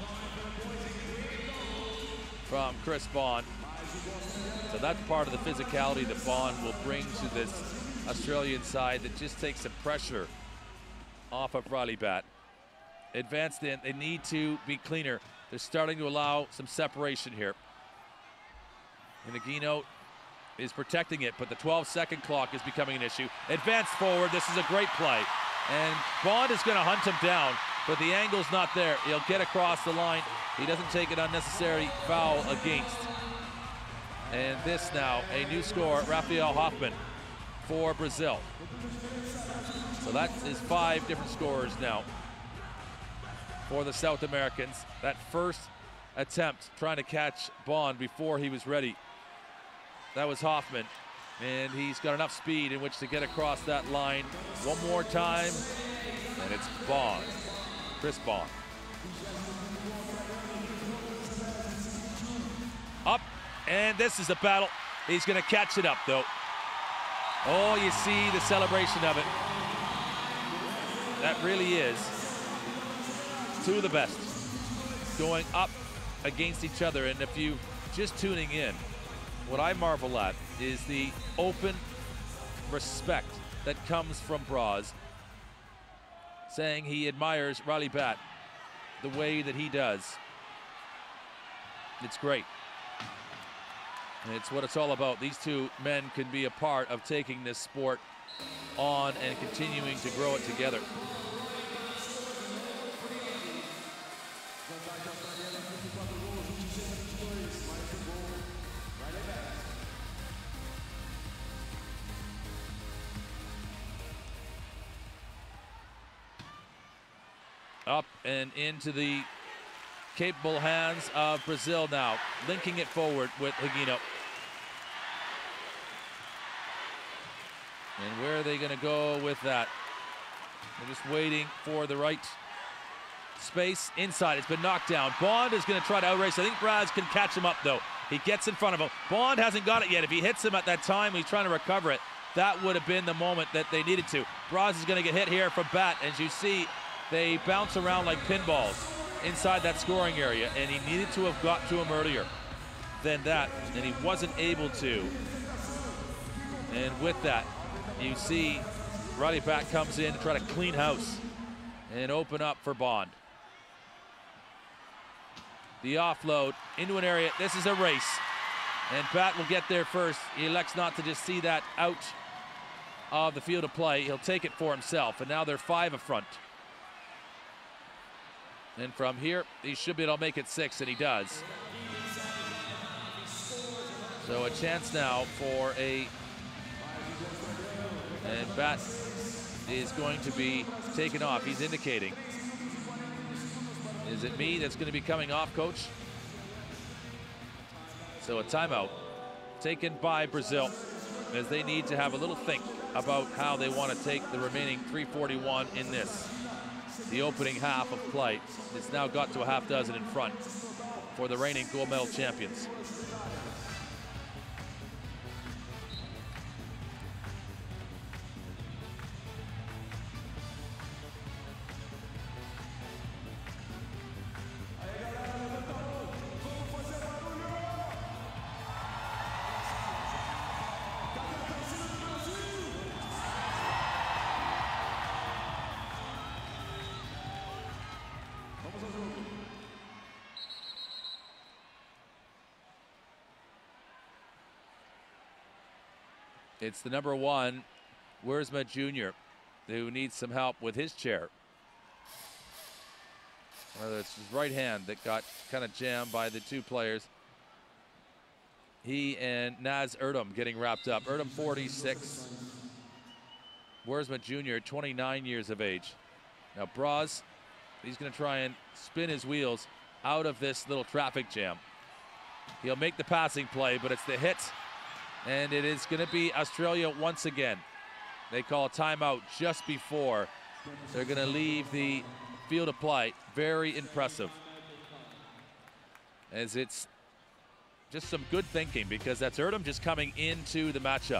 Speaker 1: from Chris Bond. So that's part of the physicality that Bond will bring to this Australian side that just takes some pressure off of Ryley BATT. Advanced in, they need to be cleaner. They're starting to allow some separation here. And Higino is protecting it, but the twelve second clock is becoming an issue. Advanced forward, this is a great play. And Bond is gonna hunt him down, but the angle's not there. He'll get across the line. He doesn't take an unnecessary foul against. And this now, a new score, Rafael HOFFMANN for Brazil. So that is five different scores now for the South Americans. That first attempt trying to catch Bond before he was ready, that was HOFFMANN, and he's got enough speed in which to get across that line one more time, and it's Bond, Chris Bond. Up, and this is a battle. He's gonna catch it up, though. Oh, you see the celebration of it. That really is two of the best going up against each other. And if you just tuning in, what I marvel at is the open respect that comes from BRAZ, saying he admires Ryley BATT the way that he does. It's great. And it's what it's all about. These two men can be a part of taking this sport on and continuing to grow it together. Up and into the capable hands of Brazil now, linking it forward with Higino. And where are they going to go with that? They're just waiting for the right space inside. It's been knocked down. Bond is going to try to outrace. I think BRAZ can catch him up, though. He gets in front of him. Bond hasn't got it yet. If he hits him at that time, he's trying to recover it. That would have been the moment that they needed to. BRAZ is going to get hit here from BATT. As you see, they bounce around like pinballs inside that scoring area, and he needed to have got to him earlier than that, and he wasn't able to. And with that, you see Ryley BATT comes in to try to clean house and open up for Bond. The offload into an area. This is a race, and BATT will get there first. He elects not to just see that out of the field of play. He'll take it for himself, and now they're five up front. And from here, he should be able to make it six, and he does. So a chance now for a, and BATT is going to be taken off. He's indicating. Is it me that's going to be coming off, coach? So a timeout taken by Brazil, as they need to have a little think about how they want to take the remaining three forty-one in this. The opening half of play. It's now got to a half dozen in front for the reigning gold medal champions. It's the number one, WIRZMA Junior, who needs some help with his chair. Whether it's his right hand that got kind of jammed by the two players. He and Naz ERDEM getting wrapped up. ERDEM forty-six, WIRZMA Junior, twenty-nine years of age. Now BRAZ, he's going to try and spin his wheels out of this little traffic jam. He'll make the passing play, but it's the hit, and it is going to be Australia once again. They call a timeout just before they're going to leave the field of play. Very impressive, as it's just some good thinking, because that's ERDEM just coming into the matchup.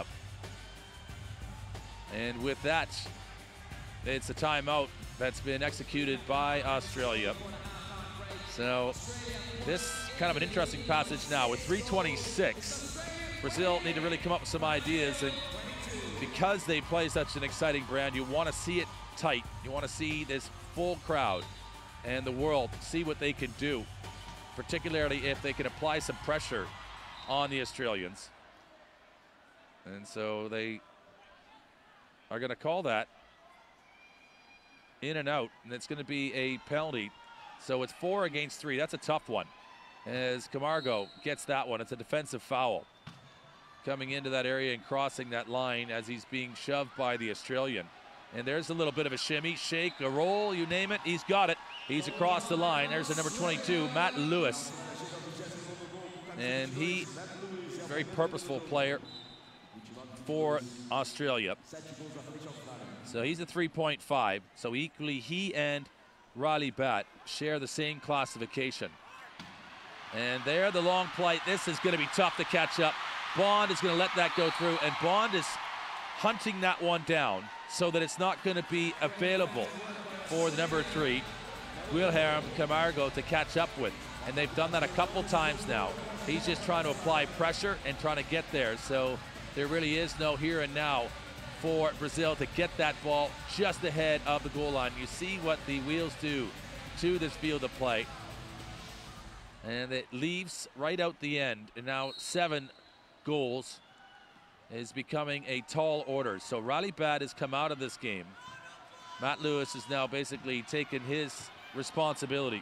Speaker 1: And with that, it's a timeout that's been executed by Australia. So this kind of an interesting passage now with three twenty-six. Brazil need to really come up with some ideas, and because they play such an exciting brand, you want to see it tight. You want to see this full crowd and the world see what they can do, particularly if they can apply some pressure on the Australians. And so they are going to call that in and out, and it's going to be a penalty. So it's four against three. That's a tough one, as CAMARGO gets that one. It's a defensive foul coming into that area and crossing that line as he's being shoved by the Australian. And there's a little bit of a shimmy, shake, a roll, you name it, he's got it. He's across the line. There's the number twenty-two, Matt Lewis. And he, very purposeful player for Australia. So he's a three point five. So equally, he and Ryley BATT share the same classification. And there, the long play. This is going to be tough to catch up. Bond is going to let that go through, and Bond is hunting that one down so that it's not going to be available for the number three, Guilherme Camargo, to catch up with. And they've done that a couple times now. He's just trying to apply pressure and trying to get there. So there really is no here and now for Brazil to get that ball just ahead of the goal line. You see what the wheels do to this field of play. And it leaves right out the end. And now seven goals is becoming a tall order. So Ryley BATT has come out of this game. Matt Lewis has now basically taken his responsibility.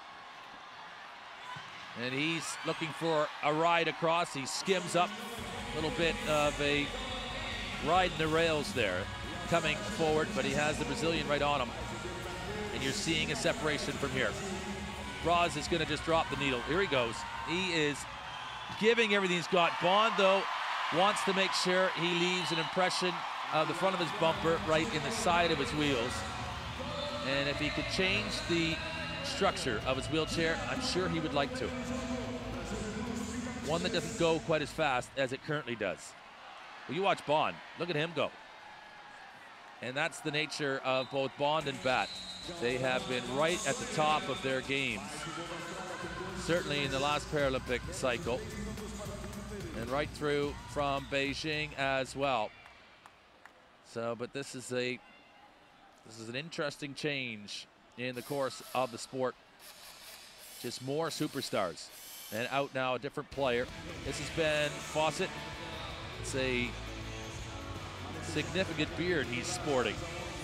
Speaker 1: And he's looking for a ride across. He skims up a little bit of a ride in the rails there, coming forward, but he has the Brazilian right on him. And you're seeing a separation from here. BRAZ is going to just drop the needle. Here he goes. He is giving everything he's got. Bond, though, wants to make sure he leaves an impression of the front of his bumper right in the side of his wheels. And if he could change the structure of his wheelchair, I'm sure he would like to. One that doesn't go quite as fast as it currently does. Well, you watch Bond. Look at him go. And that's the nature of both Bond and BATT. They have been right at the top of their games, certainly in the last Paralympic cycle, and right through from Beijing as well. So, but this is a this is an interesting change in the course of the sport. Just more superstars, and out now a different player. This has been FAWCETT. It's a significant beard he's sporting,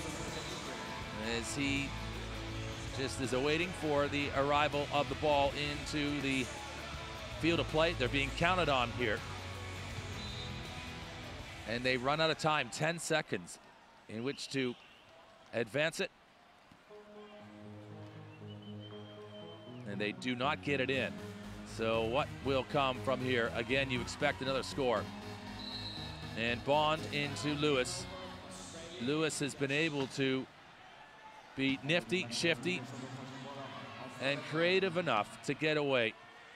Speaker 1: as he just is awaiting for the arrival of the ball into the field of play. They're being counted on here, and they run out of time, ten seconds in which to advance it, and they do not get it in. So what will come from here? Again, you expect another score. And Bond into Lewis. Lewis has been able to be nifty, shifty, and creative enough to get away.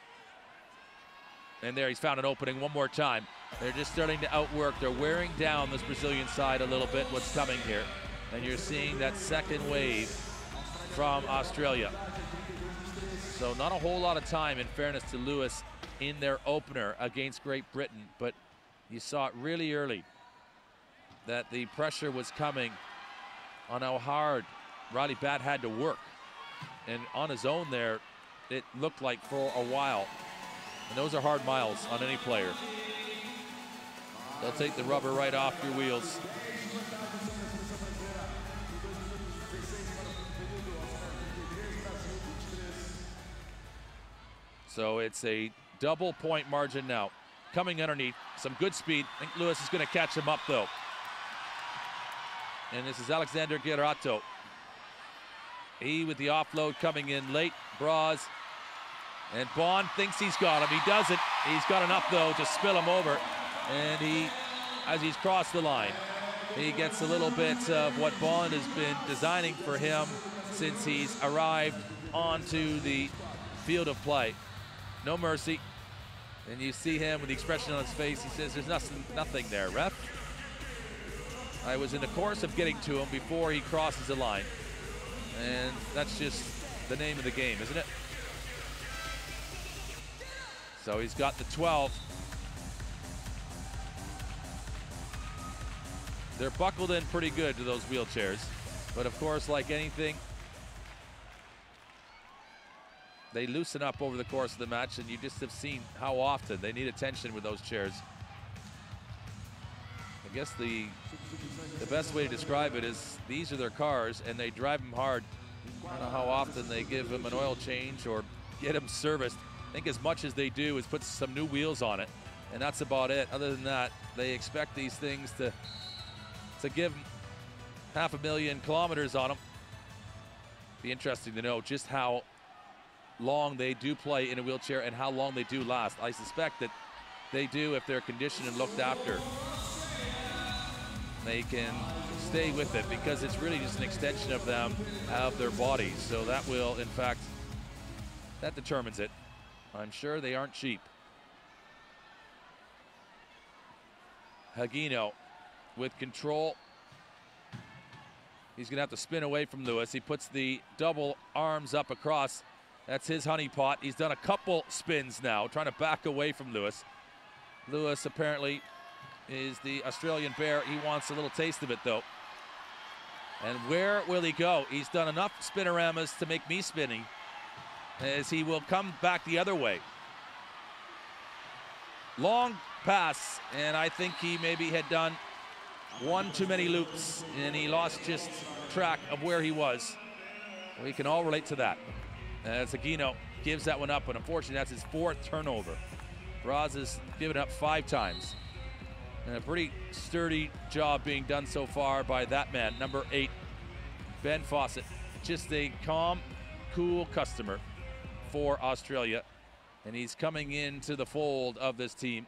Speaker 1: And there, he's found an opening one more time. They're just starting to outwork. They're wearing down this Brazilian side a little bit, what's coming here. And you're seeing that second wave from Australia. So not a whole lot of time, in fairness to Lewis, in their opener against Great Britain, but you saw it really early that the pressure was coming on how hard Ryley BATT had to work. And on his own there, it looked like for a while. And those are hard miles on any player. They'll take the rubber right off your wheels. So it's a double point margin now. Coming underneath, some good speed. I think Lewis is going to catch him up, though. And this is Alexandre GIURIATO. He with the offload coming in late. BRAZ. And Bond thinks he's got him. He doesn't. He's got enough, though, to spill him over. And he, as he's crossed the line, he gets a little bit of what Bond has been designing for him since he's arrived onto the field of play. No mercy. And you see him with the expression on his face. He says, there's nothing, nothing there, ref. I was in the course of getting to him before he crosses the line. And that's just the name of the game, isn't it? So he's got the twelve. They're buckled in pretty good to those wheelchairs. But of course, like anything, they loosen up over the course of the match, and you just have seen how often they need attention with those chairs. I guess the the best way to describe it is these are their cars, and they drive them hard. I don't know how often they give them an oil change or get them serviced. I think as much as they do is put some new wheels on it, and that's about it. Other than that, they expect these things to, to give them half a million kilometers on them. Be interesting to know just how long they do play in a wheelchair and how long they do last. I suspect that they do if they're conditioned and looked after. They can stay with it because it's really just an extension of them, of their bodies. So that will, in fact, that determines it. I'm sure they aren't cheap. Higino with control. He's gonna have to spin away from Lewis. He puts the double arms up across. That's his honeypot. He's done a couple spins now, trying to back away from Lewis. Lewis apparently is the Australian bear. He wants a little taste of it, though. And where will he go? He's done enough spinoramas to make me spinning, as he will come back the other way. Long pass, and I think he maybe had done one too many loops, and he lost just track of where he was. We can all relate to that. As Higino gives that one up, but unfortunately that's his fourth turnover. BRAZ has given up five times. And a pretty sturdy job being done so far by that man, number eight, Ben FAWCETT. Just a calm, cool customer for Australia. And he's coming into the fold of this team.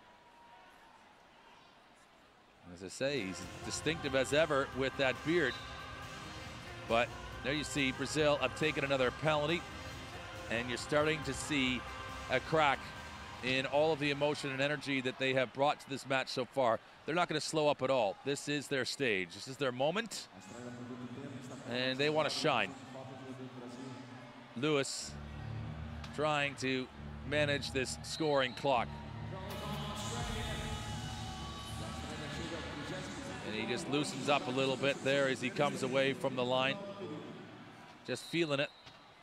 Speaker 1: As I say, he's distinctive as ever with that beard. But there you see Brazil have taken another penalty. And you're starting to see a crack in all of the emotion and energy that they have brought to this match so far. They're not going to slow up at all. This is their stage. This is their moment. And they want to shine. Lewis trying to manage this scoring clock. And he just loosens up a little bit there as he comes away from the line. Just feeling it.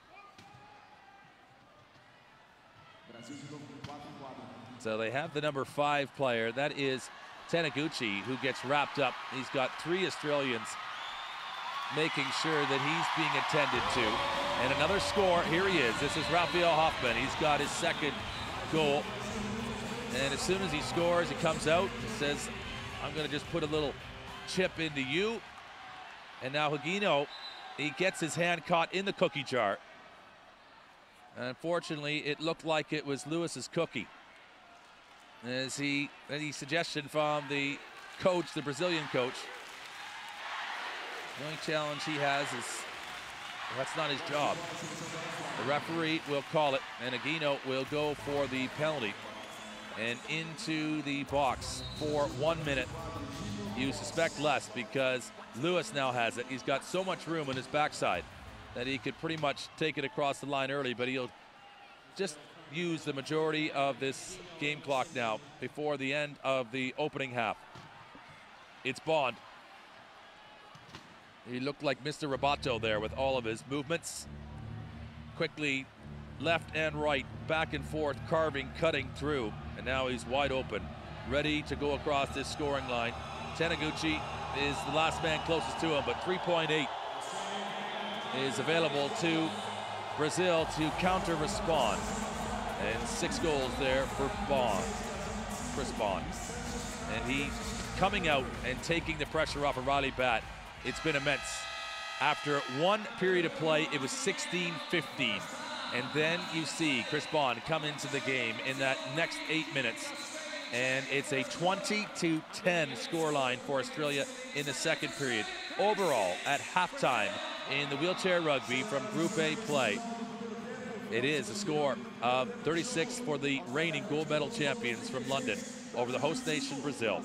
Speaker 1: So they have the number five player. That is TANIGUCHI, who gets wrapped up. He's got three Australians making sure that he's being attended to. And another score, here he is. This is Rafael HOFFMANN. He's got his second goal. And as soon as he scores, he comes out and says, I'm gonna just put a little chip into you. And now Higino, he gets his hand caught in the cookie jar. Unfortunately, it looked like it was Lewis's cookie. As he, any suggestion from the coach, the Brazilian coach. The only challenge he has is, well, that's not his job. The referee will call it, and Higino will go for the penalty. And into the box for one minute. You suspect less because Lewis now has it. He's got so much room on his backside that he could pretty much take it across the line early, but he'll just use the majority of this game clock now before the end of the opening half. It's Bond. He looked like Mister Roboto there with all of his movements. Quickly left and right, back and forth, carving, cutting through, and now he's wide open, ready to go across this scoring line. TANIGUCHI is the last man closest to him, but three point eight is available to Brazil to counter-respond. And six goals there for Bond, Chris Bond. And he coming out and taking the pressure off of Ryley BATT. It's been immense. After one period of play, it was sixteen fifteen. And then you see Chris Bond come into the game in that next eight minutes. And it's a twenty to ten scoreline for Australia in the second period. Overall, at halftime in the wheelchair rugby from Group A play, it is a score of thirty-six for the reigning gold medal champions from London over the host nation, Brazil.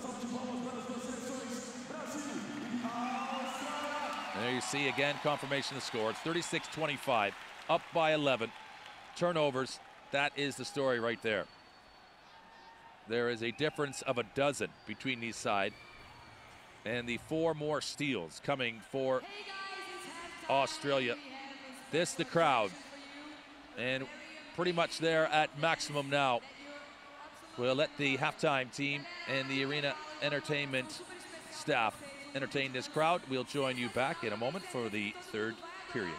Speaker 1: And there you see again confirmation of the score. It's thirty-six twenty-five, up by eleven. Turnovers, that is the story right there. There is a difference of a dozen between these sides, and the four more steals coming for Australia. This, the crowd, and pretty much there at maximum now. We'll let the halftime team and the arena entertainment staff entertain this crowd. We'll join you back in a moment for the third period.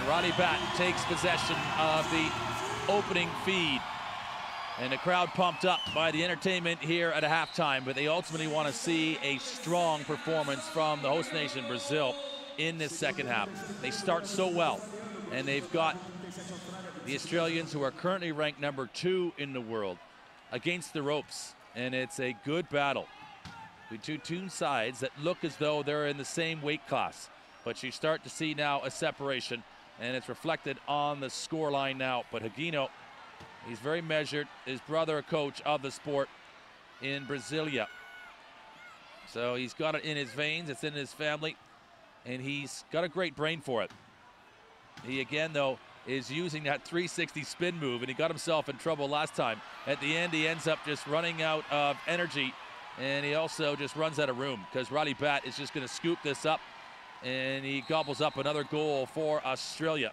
Speaker 1: Ryley BATT takes possession of the opening feed. And the crowd pumped up by the entertainment here at a halftime, but they ultimately want to see a strong performance from the host nation, Brazil, in this second half. They start so well, and they've got the Australians, who are currently ranked number two in the world, against the ropes. And it's a good battle between two sides that look as though they're in the same weight class. But you start to see now a separation, and it's reflected on the scoreline now. But Higino, he's very measured. His brother, a coach of the sport in Brasilia. So he's got it in his veins, it's in his family, and he's got a great brain for it. He, again, though, is using that three sixty spin move, and he got himself in trouble last time. At the end, he ends up just running out of energy, and he also just runs out of room because Ryley BATT is just going to scoop this up, and he gobbles up another goal for Australia.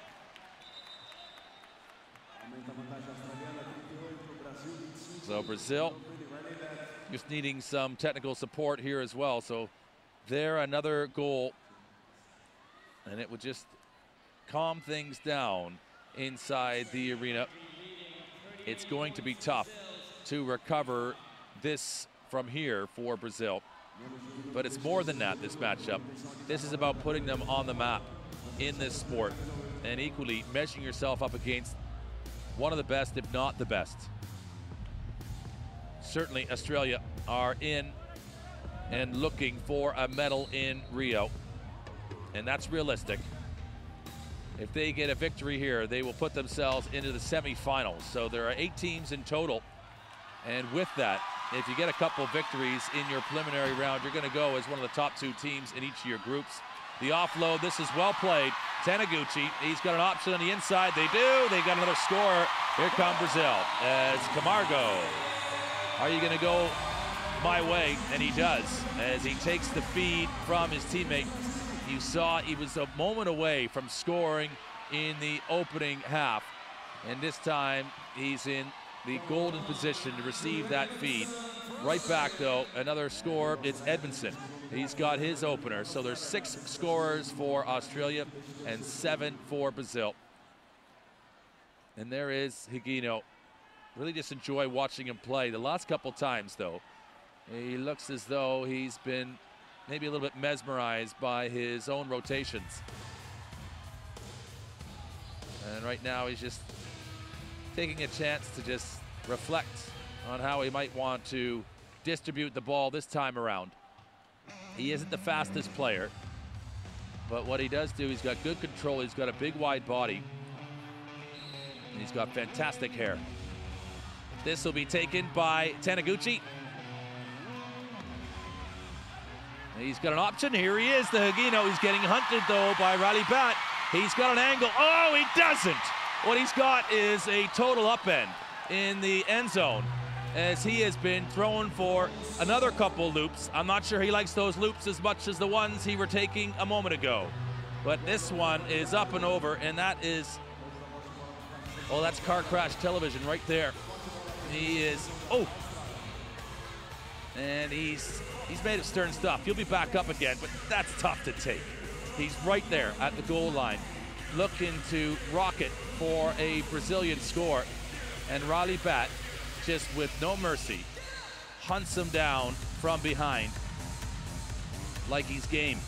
Speaker 1: So Brazil just needing some technical support here as well. So there, another goal, and it would just calm things down inside the arena. It's going to be tough to recover this from here for Brazil. But it's more than that, this matchup. This is about putting them on the map in this sport, and equally measuring yourself up against one of the best, if not the best. Certainly Australia are in and looking for a medal in Rio, and that's realistic. If they get a victory here, they will put themselves into the semifinals. So there are eight teams in total, and with that, if you get a couple victories in your preliminary round, you're going to go as one of the top two teams in each of your groups. The offload, this is well played. Taniguchi, he's got an option on the inside. They do, they got another scorer. Here come Brazil as Camargo. Are you going to go my way? And he does, as he takes the feed from his teammate. You saw he was a moment away from scoring in the opening half. And this time, he's in the golden position to receive that feed. Right back, though, another score. It's Edmondson. He's got his opener. So there's six scorers for Australia and seven for Brazil. And there is Higino. Really just enjoy watching him play. The last couple times, though, he looks as though he's been maybe a little bit mesmerized by his own rotations. And right now he's just taking a chance to just reflect on how he might want to distribute the ball this time around. He isn't the fastest player, but what he does do, he's got good control. He's got a big, wide body, and he's got fantastic hair. This will be taken by Taniguchi. He's got an option. Here he is, the Higino. He's getting hunted, though, by Ryley BATT. He's got an angle. Oh, he doesn't. What he's got is a total upend in the end zone, as he has been thrown for another couple loops. I'm not sure he likes those loops as much as the ones he were taking a moment ago. But this one is up and over, and that is, oh, that's car crash television right there. He is, oh, and he's he's made of stern stuff. He'll be back up again, but that's tough to take. He's right there at the goal line, looking to rocket for a Brazilian score, and Ryley BATT, just with no mercy, hunts him down from behind like he's game.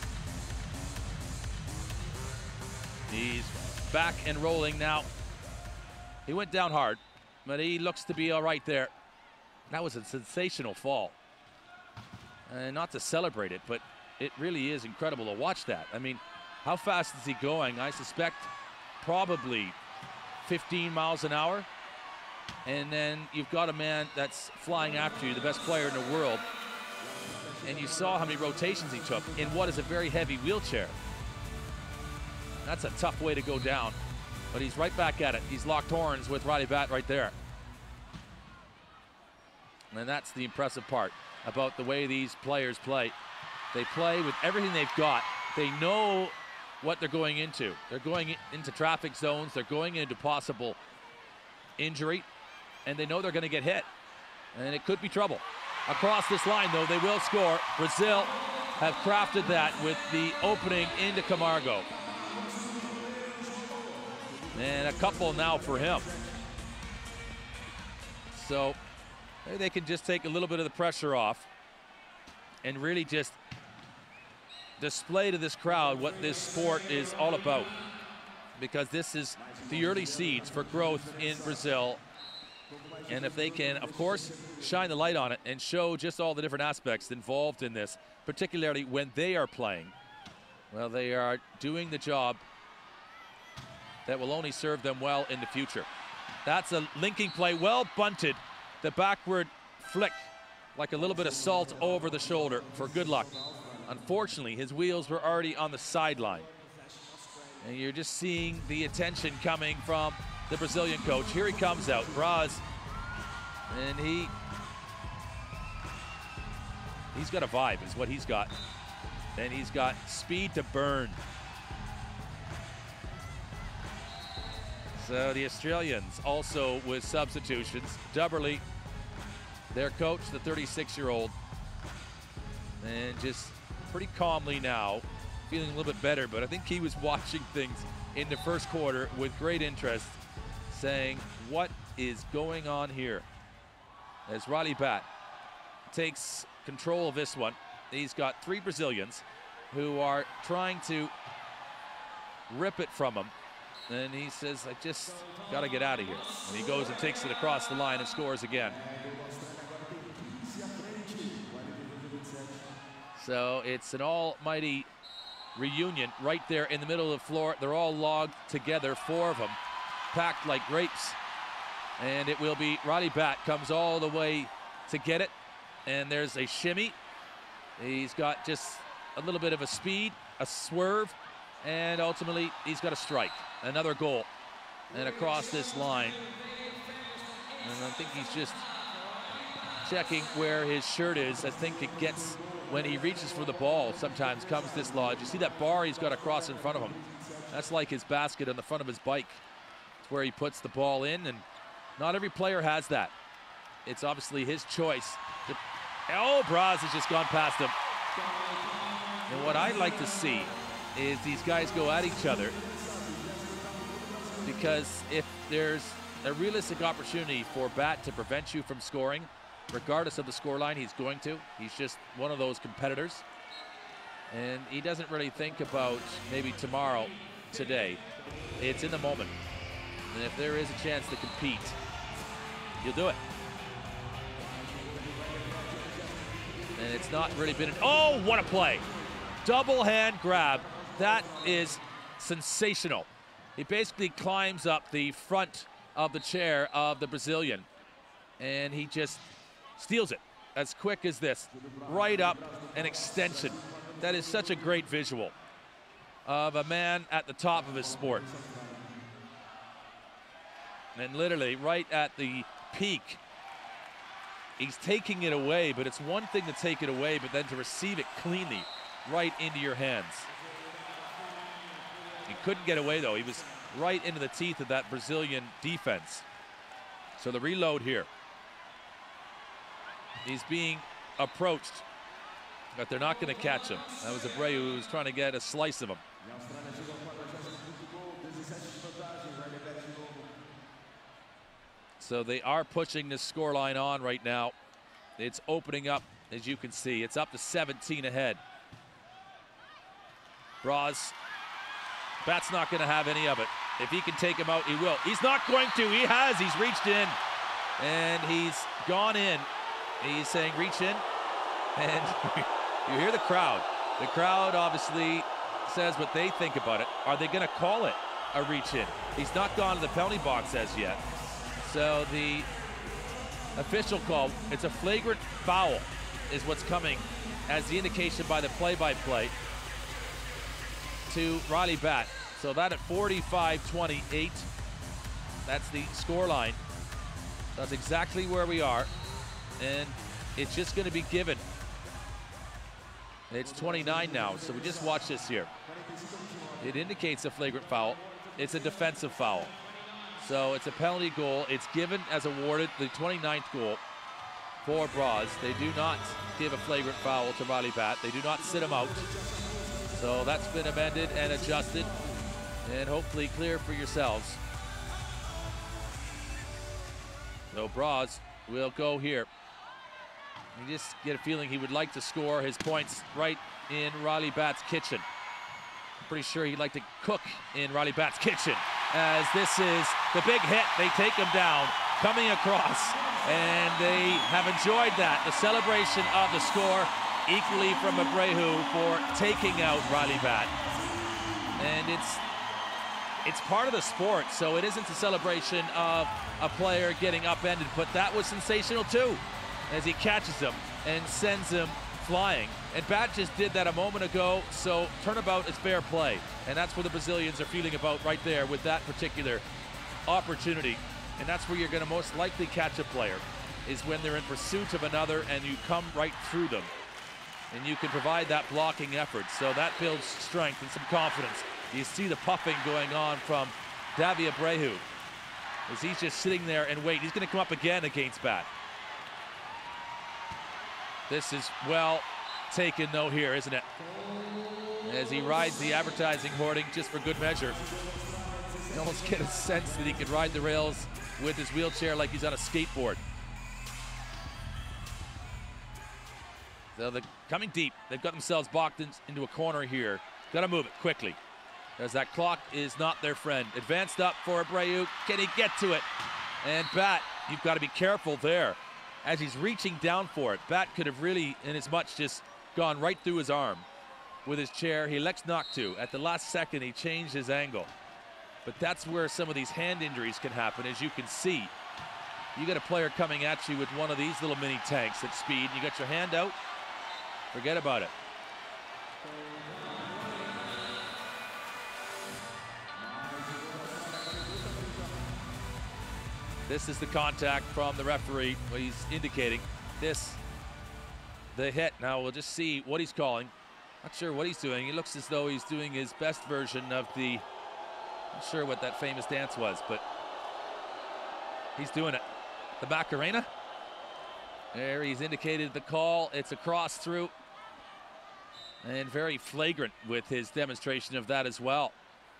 Speaker 1: He's back and rolling now. He went down hard, but he looks to be all right there. That was a sensational fall. And not to celebrate it, but it really is incredible to watch that. I mean, how fast is he going? I suspect probably fifteen miles an hour. And then you've got a man that's flying after you, the best player in the world. And you saw how many rotations he took in what is a very heavy wheelchair. That's a tough way to go down. But he's right back at it. He's locked horns with Ryley BATT right there. And that's the impressive part about the way these players play. They play with everything they've got. They know what they're going into. They're going into traffic zones. They're going into possible injury. And they know they're going to get hit. And it could be trouble. Across this line, though, they will score. Brazil have crafted that with the opening into Camargo. And a couple now for him. So maybe they can just take a little bit of the pressure off and really just display to this crowd what this sport is all about. Because this is the early seeds for growth in Brazil. And if they can, of course, shine the light on it and show just all the different aspects involved in this, particularly when they are playing, well, they are doing the job that will only serve them well in the future. That's a linking play, well bunted. The backward flick, like a little bit of salt over the shoulder for good luck. Unfortunately, his wheels were already on the sideline. And you're just seeing the attention coming from the Brazilian coach. Here he comes out, BRAZ, and he, he's got a vibe is what he's got. And he's got speed to burn. So the Australians also with substitutions. DUBBERLEY, their coach, the thirty-six-year-old, and just pretty calmly now, feeling a little bit better, but I think he was watching things in the first quarter with great interest, saying, what is going on here? As Ryley BATT takes control of this one. He's got three Brazilians who are trying to rip it from him. And he says, I just got to get out of here. And he goes and takes it across the line and scores again. So it's an almighty reunion right there in the middle of the floor. They're all logged together, four of them, packed like grapes. And it will be Ryley BATT comes all the way to get it. And there's a shimmy. He's got just a little bit of a speed, a swerve, and ultimately he's got a strike. Another goal. And across this line. And I think he's just checking where his shirt is. I think it gets, when he reaches for the ball, sometimes comes this lodge. You see that bar he's got across in front of him? That's like his basket on the front of his bike. It's where he puts the ball in, and not every player has that. It's obviously his choice. Oh, BRAZ has just gone past him. And what I like to see is these guys go at each other, because if there's a realistic opportunity for BATT to prevent you from scoring, regardless of the scoreline, he's going to. He's just one of those competitors. And he doesn't really think about maybe tomorrow, today. It's in the moment. And if there is a chance to compete, you'll do it. And it's not really been an, oh, what a play. Double hand grab. That is sensational. He basically climbs up the front of the chair of the Brazilian, and he just steals it as quick as this. Right up an extension. That is such a great visual of a man at the top of his sport. And literally right at the peak, he's taking it away, but it's one thing to take it away, but then to receive it cleanly right into your hands. He couldn't get away though. He was right into the teeth of that Brazilian defense. So the reload here. He's being approached, but they're not going to catch him. That was ABREU who was trying to get a slice of him. So they are pushing this scoreline on right now. It's opening up, as you can see. It's up to seventeen ahead. BRAZ, BATT's not going to have any of it. If he can take him out, he will. He's not going to. He has. He's reached in, and he's gone in. He's saying, reach in, and you hear the crowd. The crowd obviously says what they think about it. Are they going to call it a reach in? He's not gone to the penalty box as yet. So the official call, it's a flagrant foul, is what's coming as the indication by the play-by-play to Ryley BATT. So that at forty-five twenty-eight, that's the score line. That's exactly where we are, and it's just going to be given. It's twenty-nine now, so we just watch this here. It indicates a flagrant foul. It's a defensive foul. So it's a penalty goal. It's given as awarded, the twenty-ninth goal for BRAZ. They do not give a flagrant foul to Ryley BATT. They do not sit him out. So that's been amended and adjusted, and hopefully clear for yourselves. So BRAZ will go here. You just get a feeling he would like to score his points right in Ryley BATT's kitchen. I'm pretty sure he'd like to cook in Ryley BATT's kitchen, as this is the big hit. They take him down, coming across, and they have enjoyed that. The celebration of the score, equally from ABREU for taking out Ryley BATT. And it's it's part of the sport, so it isn't a celebration of a player getting upended, but that was sensational too, as he catches him and sends him flying. And BATT just did that a moment ago, so turnabout is fair play. And that's where the Brazilians are feeling about right there with that particular opportunity. And that's where you're gonna most likely catch a player, is when they're in pursuit of another and you come right through them. And you can provide that blocking effort. So that builds strength and some confidence. You see the puffing going on from Davi ABREU, as he's just sitting there and wait. He's gonna come up again against BATT. This is well taken though here, isn't it? As he rides the advertising hoarding just for good measure. You almost get a sense that he could ride the rails with his wheelchair like he's on a skateboard. So they're coming deep. They've got themselves boxed in, into a corner here. Got to move it quickly, as that clock is not their friend. Advanced up for ABREU. Can he get to it? And BATT, you've got to be careful there. As he's reaching down for it, BATT could have really, in as much, just gone right through his arm with his chair. He elects not to. At the last second, he changed his angle. But that's where some of these hand injuries can happen, as you can see. You got a player coming at you with one of these little mini tanks at speed, and you got your hand out, forget about it. This is the contact from the referee, what he's indicating. This, the hit. Now we'll just see what he's calling. Not sure what he's doing. He looks as though he's doing his best version of the, not sure what that famous dance was, but he's doing it. The Macarena. There, he's indicated the call. It's a cross through. And very flagrant with his demonstration of that as well.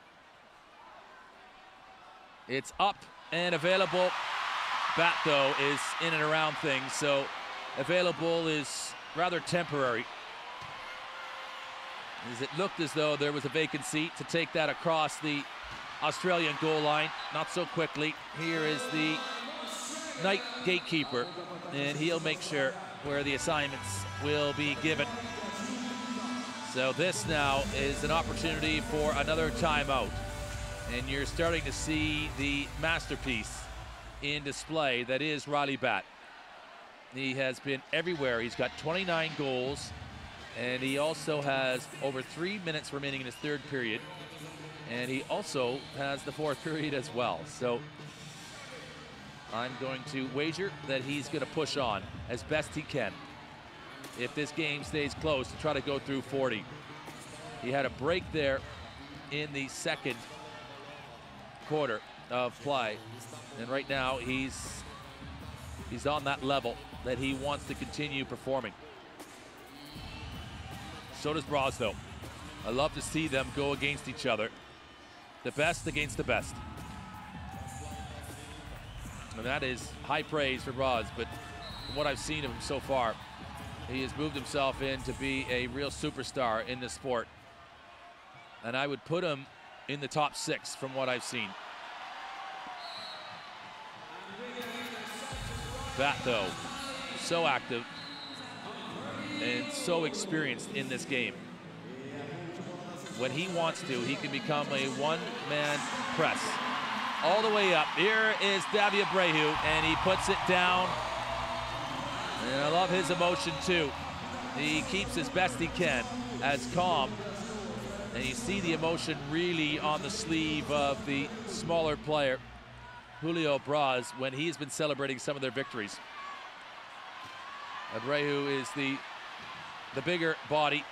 Speaker 1: It's up and available. BATT, though, is in and around things, so available is rather temporary. As it looked as though there was a vacant seat to take that across the Australian goal line. Not so quickly. Here is the night gatekeeper, and he'll make sure where the assignments will be given. So this now is an opportunity for another timeout. And you're starting to see the masterpiece in display that is Ryley BATT. He has been everywhere. He's got twenty-nine goals, and he also has over three minutes remaining in his third period. And he also has the fourth period as well. So I'm going to wager that he's going to push on as best he can if this game stays close, to try to go through forty. He had a break there in the second quarter of play, and right now he's he's on that level that he wants to continue performing. So does BRAZ, though. I love to see them go against each other, the best against the best, and that is high praise for BRAZ. But from what I've seen of him so far, he has moved himself in to be a real superstar in this sport, and I would put him in the top six from what I've seen. BATT, though, so active and so experienced in this game. When he wants to, he can become a one-man press. All the way up. Here is Davi ABREU, and he puts it down. And I love his emotion, too. He keeps as best he can, as calm. And you see the emotion really on the sleeve of the smaller player, Julio BRAZ, when he's been celebrating some of their victories. ABREU is the, the bigger body,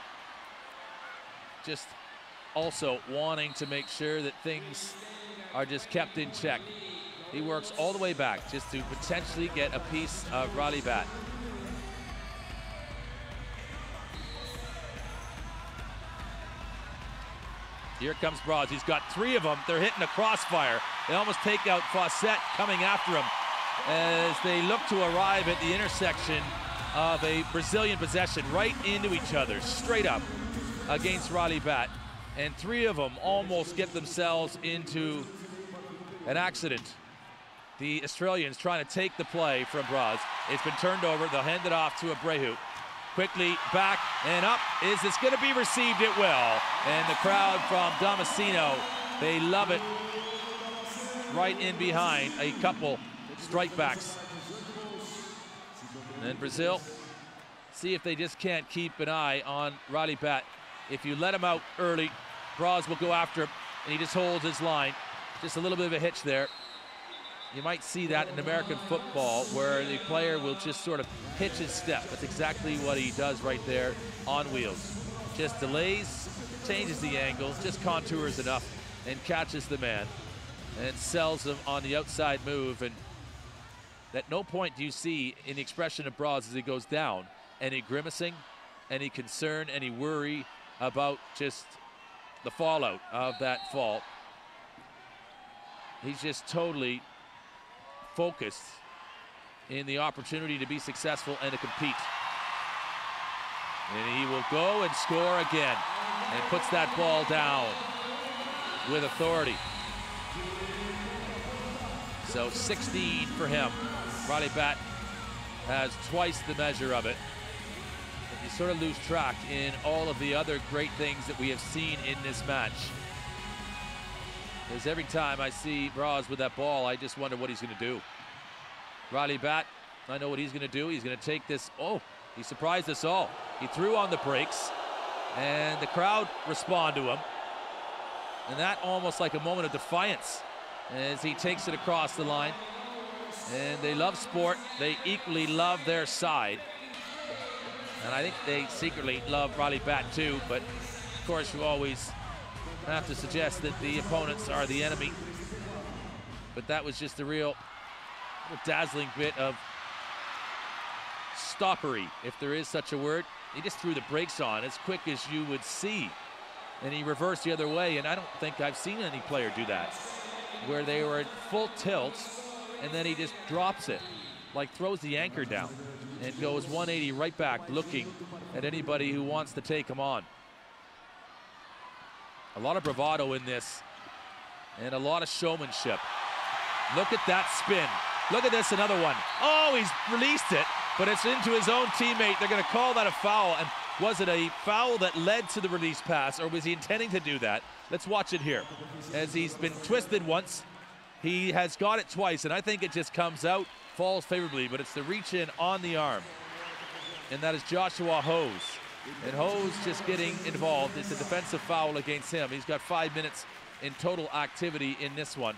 Speaker 1: just also wanting to make sure that things are just kept in check. He works all the way back just to potentially get a piece of Ryley BATT. Here comes BRAZ. He's got three of them. They're hitting a crossfire. They almost take out FAWCETT coming after him. as they look to arrive at the intersection of a Brazilian possession right into each other, straight up against Ryley BATT. And three of them almost get themselves into an accident. The Australians trying to take the play from BRAZ. It's been turned over, they'll hand it off to ABREU. Quickly back and up. Is this going to be received? It will. And the crowd from DAMACENO, they love it. Right in behind a couple strike backs. And then Brazil, see if they just can't keep an eye on Ryley BATT. If you let him out early, BRAZ will go after him, and he just holds his line. Just a little bit of a hitch there. You might see that in American football where the player will just sort of hitch his step. That's exactly what he does right there on wheels. Just delays, changes the angle, just contours enough and catches the man and sells him on the outside move. And at no point do you see in the expression of BRAZ as he goes down any grimacing, any concern, any worry about just the fallout of that fall. He's just totally focused in the opportunity to be successful and to compete. And he will go and score again and puts that ball down with authority. So sixteen for him. Ryley BATT has twice the measure of it. But you sort of lose track in all of the other great things that we have seen in this match. Because every time I see BRAZ with that ball, I just wonder what he's going to do. Ryley BATT, I know what he's going to do. He's going to take this. Oh, he surprised us all. He threw on the brakes, and the crowd respond to him. And that almost like a moment of defiance as he takes it across the line. And they love sport. They equally love their side. And I think they secretly love Ryley BATT too, but of course you always have to suggest that the opponents are the enemy. But that was just a real, real dazzling bit of stoppery, if there is such a word. He just threw the brakes on as quick as you would see. And he reversed the other way, and I don't think I've seen any player do that, where they were at full tilt, and then he just drops it, like throws the anchor down, and goes one eighty right back, looking at anybody who wants to take him on. A lot of bravado in this, and a lot of showmanship. Look at that spin. Look at this, another one. Oh, he's released it, but it's into his own teammate. They're going to call that a foul. And was it a foul that led to the release pass, or was he intending to do that? Let's watch it here. As he's been twisted once, he has got it twice, and I think it just comes out, falls favorably, but it's the reach in on the arm. And that is Joshua Hose. And Hose just getting involved. It's a defensive foul against him. He's got five minutes in total activity in this one.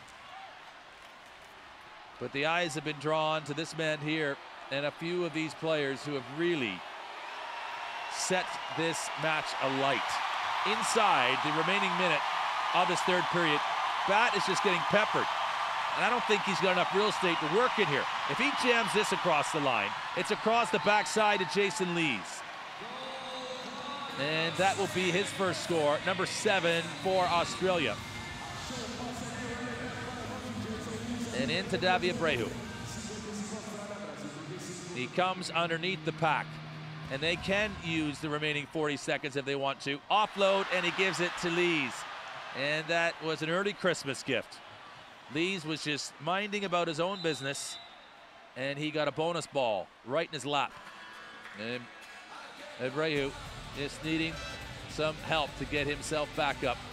Speaker 1: But the eyes have been drawn to this man here and a few of these players who have really set this match alight. Inside the remaining minute of this third period, BATT is just getting peppered. And I don't think he's got enough real estate to work in here. If he jams this across the line, it's across the backside to Jason Lees. And that will be his first score, number seven for Australia. And into Davi ABREU. He comes underneath the pack, and they can use the remaining forty seconds if they want to. Offload, and he gives it to Lees. And that was an early Christmas gift. Lees was just minding about his own business, and he got a bonus ball right in his lap. And ABREU just needing some help to get himself back up.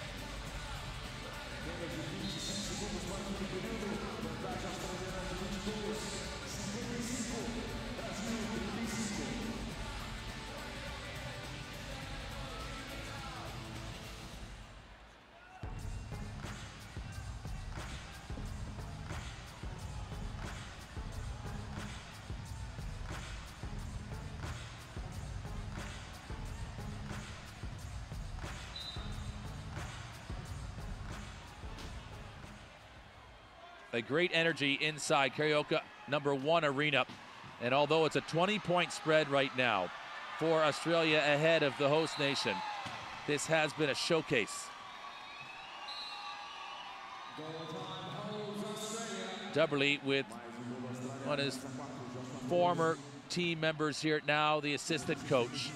Speaker 1: A great energy inside Carioca number one arena. And although it's a twenty point spread right now for Australia ahead of the host nation, this has been a showcase. Dubberley with one of his former team members here, now the assistant coach.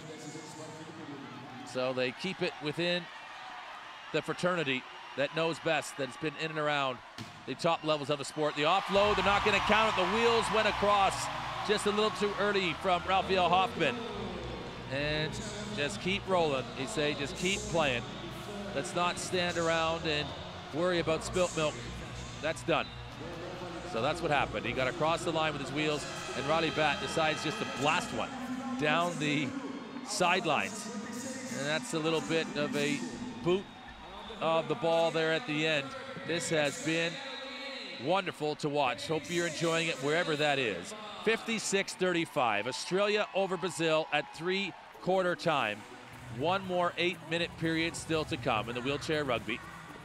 Speaker 1: So they keep it within the fraternity that knows best, that's been in and around the top levels of the sport. The offload, they're not going to count it. The wheels went across just a little too early from Rafael Hoffmann. And just keep rolling. He say, just keep playing. Let's not stand around and worry about spilt milk. That's done. So that's what happened. He got across the line with his wheels, and Ryley BATT decides just to blast one down the sidelines. And that's a little bit of a boot of the ball there at the end. This has been wonderful to watch. Hope you're enjoying it wherever that is. fifty-six thirty-five, Australia over Brazil at three quarter time. One more eight minute period still to come in the wheelchair rugby.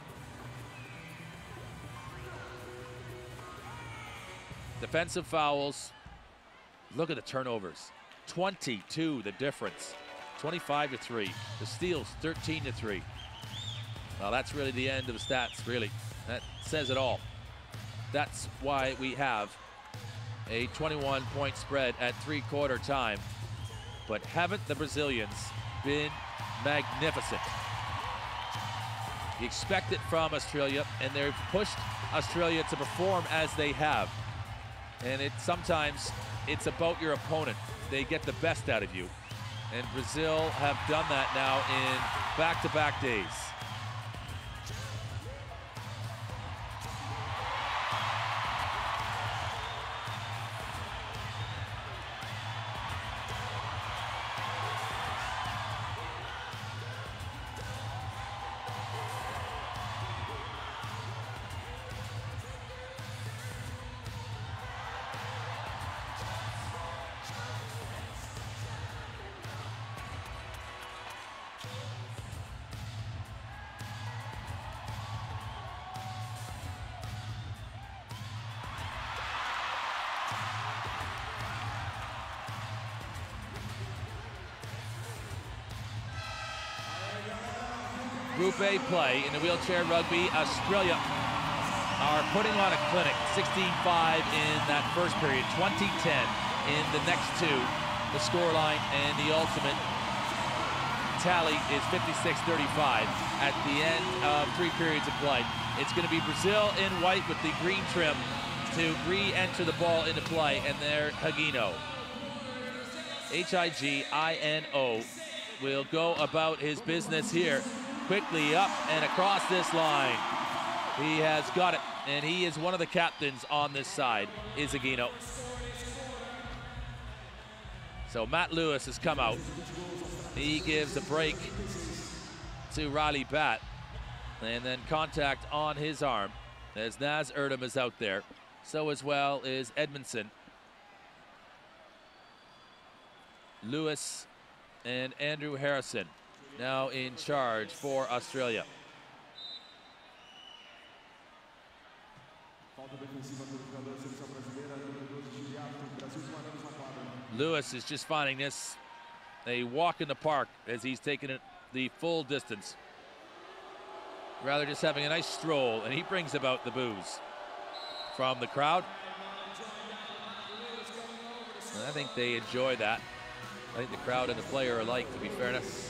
Speaker 1: Defensive fouls. Look at the turnovers. twenty-two the difference. twenty-five to three. The steals thirteen to three. Well, that's really the end of the stats, really. That says it all. That's why we have a twenty-one point spread at three quarter time. But haven't the Brazilians been magnificent? You expect it from Australia, and they've pushed Australia to perform as they have. And it sometimes it's about your opponent. They get the best out of you. And Brazil have done that now in back-to-back days. Group A play in the wheelchair rugby. Australia are putting on a clinic. sixteen five in that first period, twenty ten in the next two. The scoreline and the ultimate tally is fifty-six thirty-five at the end of three periods of play. It's going to be Brazil in white with the green trim to re-enter the ball into play, and there Higino. H I G I N O will go about his business here. Quickly up and across this line. He has got it, and he is one of the captains on this side, is Higino. So Matt Lewis has come out. He gives a break to Ryley BATT, and then contact on his arm as Naz ERDEM is out there. So as well is Edmondson. Lewis and Andrew Harrison now in charge for Australia. Lewis is just finding this a walk in the park as he's taking it the full distance. Rather just having a nice stroll, and he brings about the boos from the crowd. And I think they enjoy that. I think the crowd and the player alike, to be fair enough.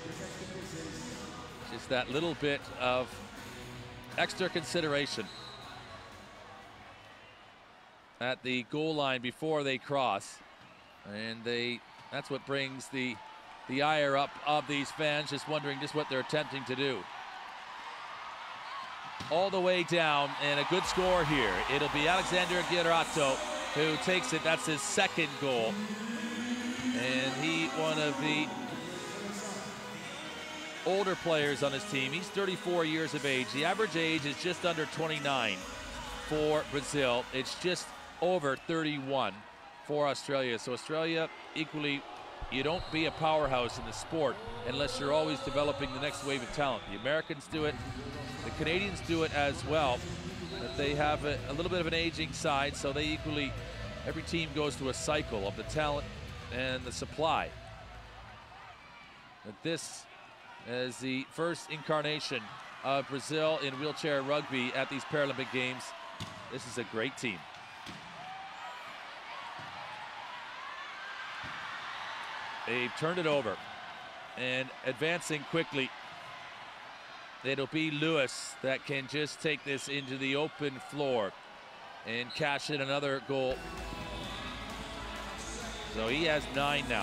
Speaker 1: Just that little bit of extra consideration at the goal line before they cross. And they that's what brings the the ire up of these fans, just wondering just what they're attempting to do. All the way down, and a good score here. It'll be Alexandre GIURIATO who takes it. That's his second goal. And he, one of the older players on his team. He's thirty-four years of age. The average age is just under twenty-nine for Brazil. It's just over thirty-one for Australia. So Australia, equally, you don't be a powerhouse in the sport unless you're always developing the next wave of talent. The Americans do it. The Canadians do it as well. But they have a, a little bit of an aging side, so they equally, every team goes through a cycle of the talent and the supply. But this is the first incarnation of Brazil in wheelchair rugby at these Paralympic Games. This is a great team. They've turned it over and advancing quickly. It'll be Lewis that can just take this into the open floor and cash in another goal. So he has nine now.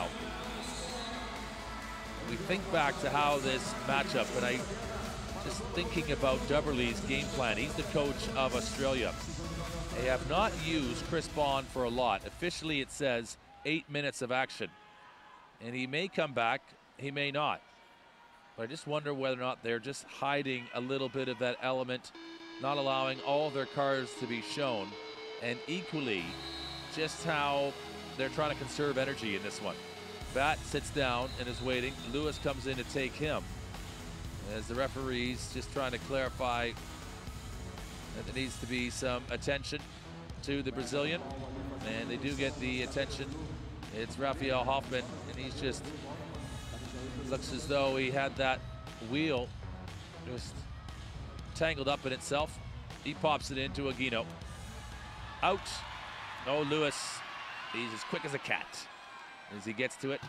Speaker 1: We think back to how this matchup, and I just thinking about Dubberley's game plan. He's the coach of Australia. They have not used Chris Bond for a lot. Officially it says eight minutes of action. And he may come back, he may not. But I just wonder whether or not they're just hiding a little bit of that element, not allowing all of their cards to be shown, and equally just how they're trying to conserve energy in this one. BATT sits down and is waiting. Lewis comes in to take him, as the referee's just trying to clarify that there needs to be some attention to the Brazilian, and they do get the attention. It's Rafael Hoffmann, and he's just looks as though he had that wheel just tangled up in itself. He pops it into Higino. Out. Oh, Lewis, he's as quick as a cat as he gets to it.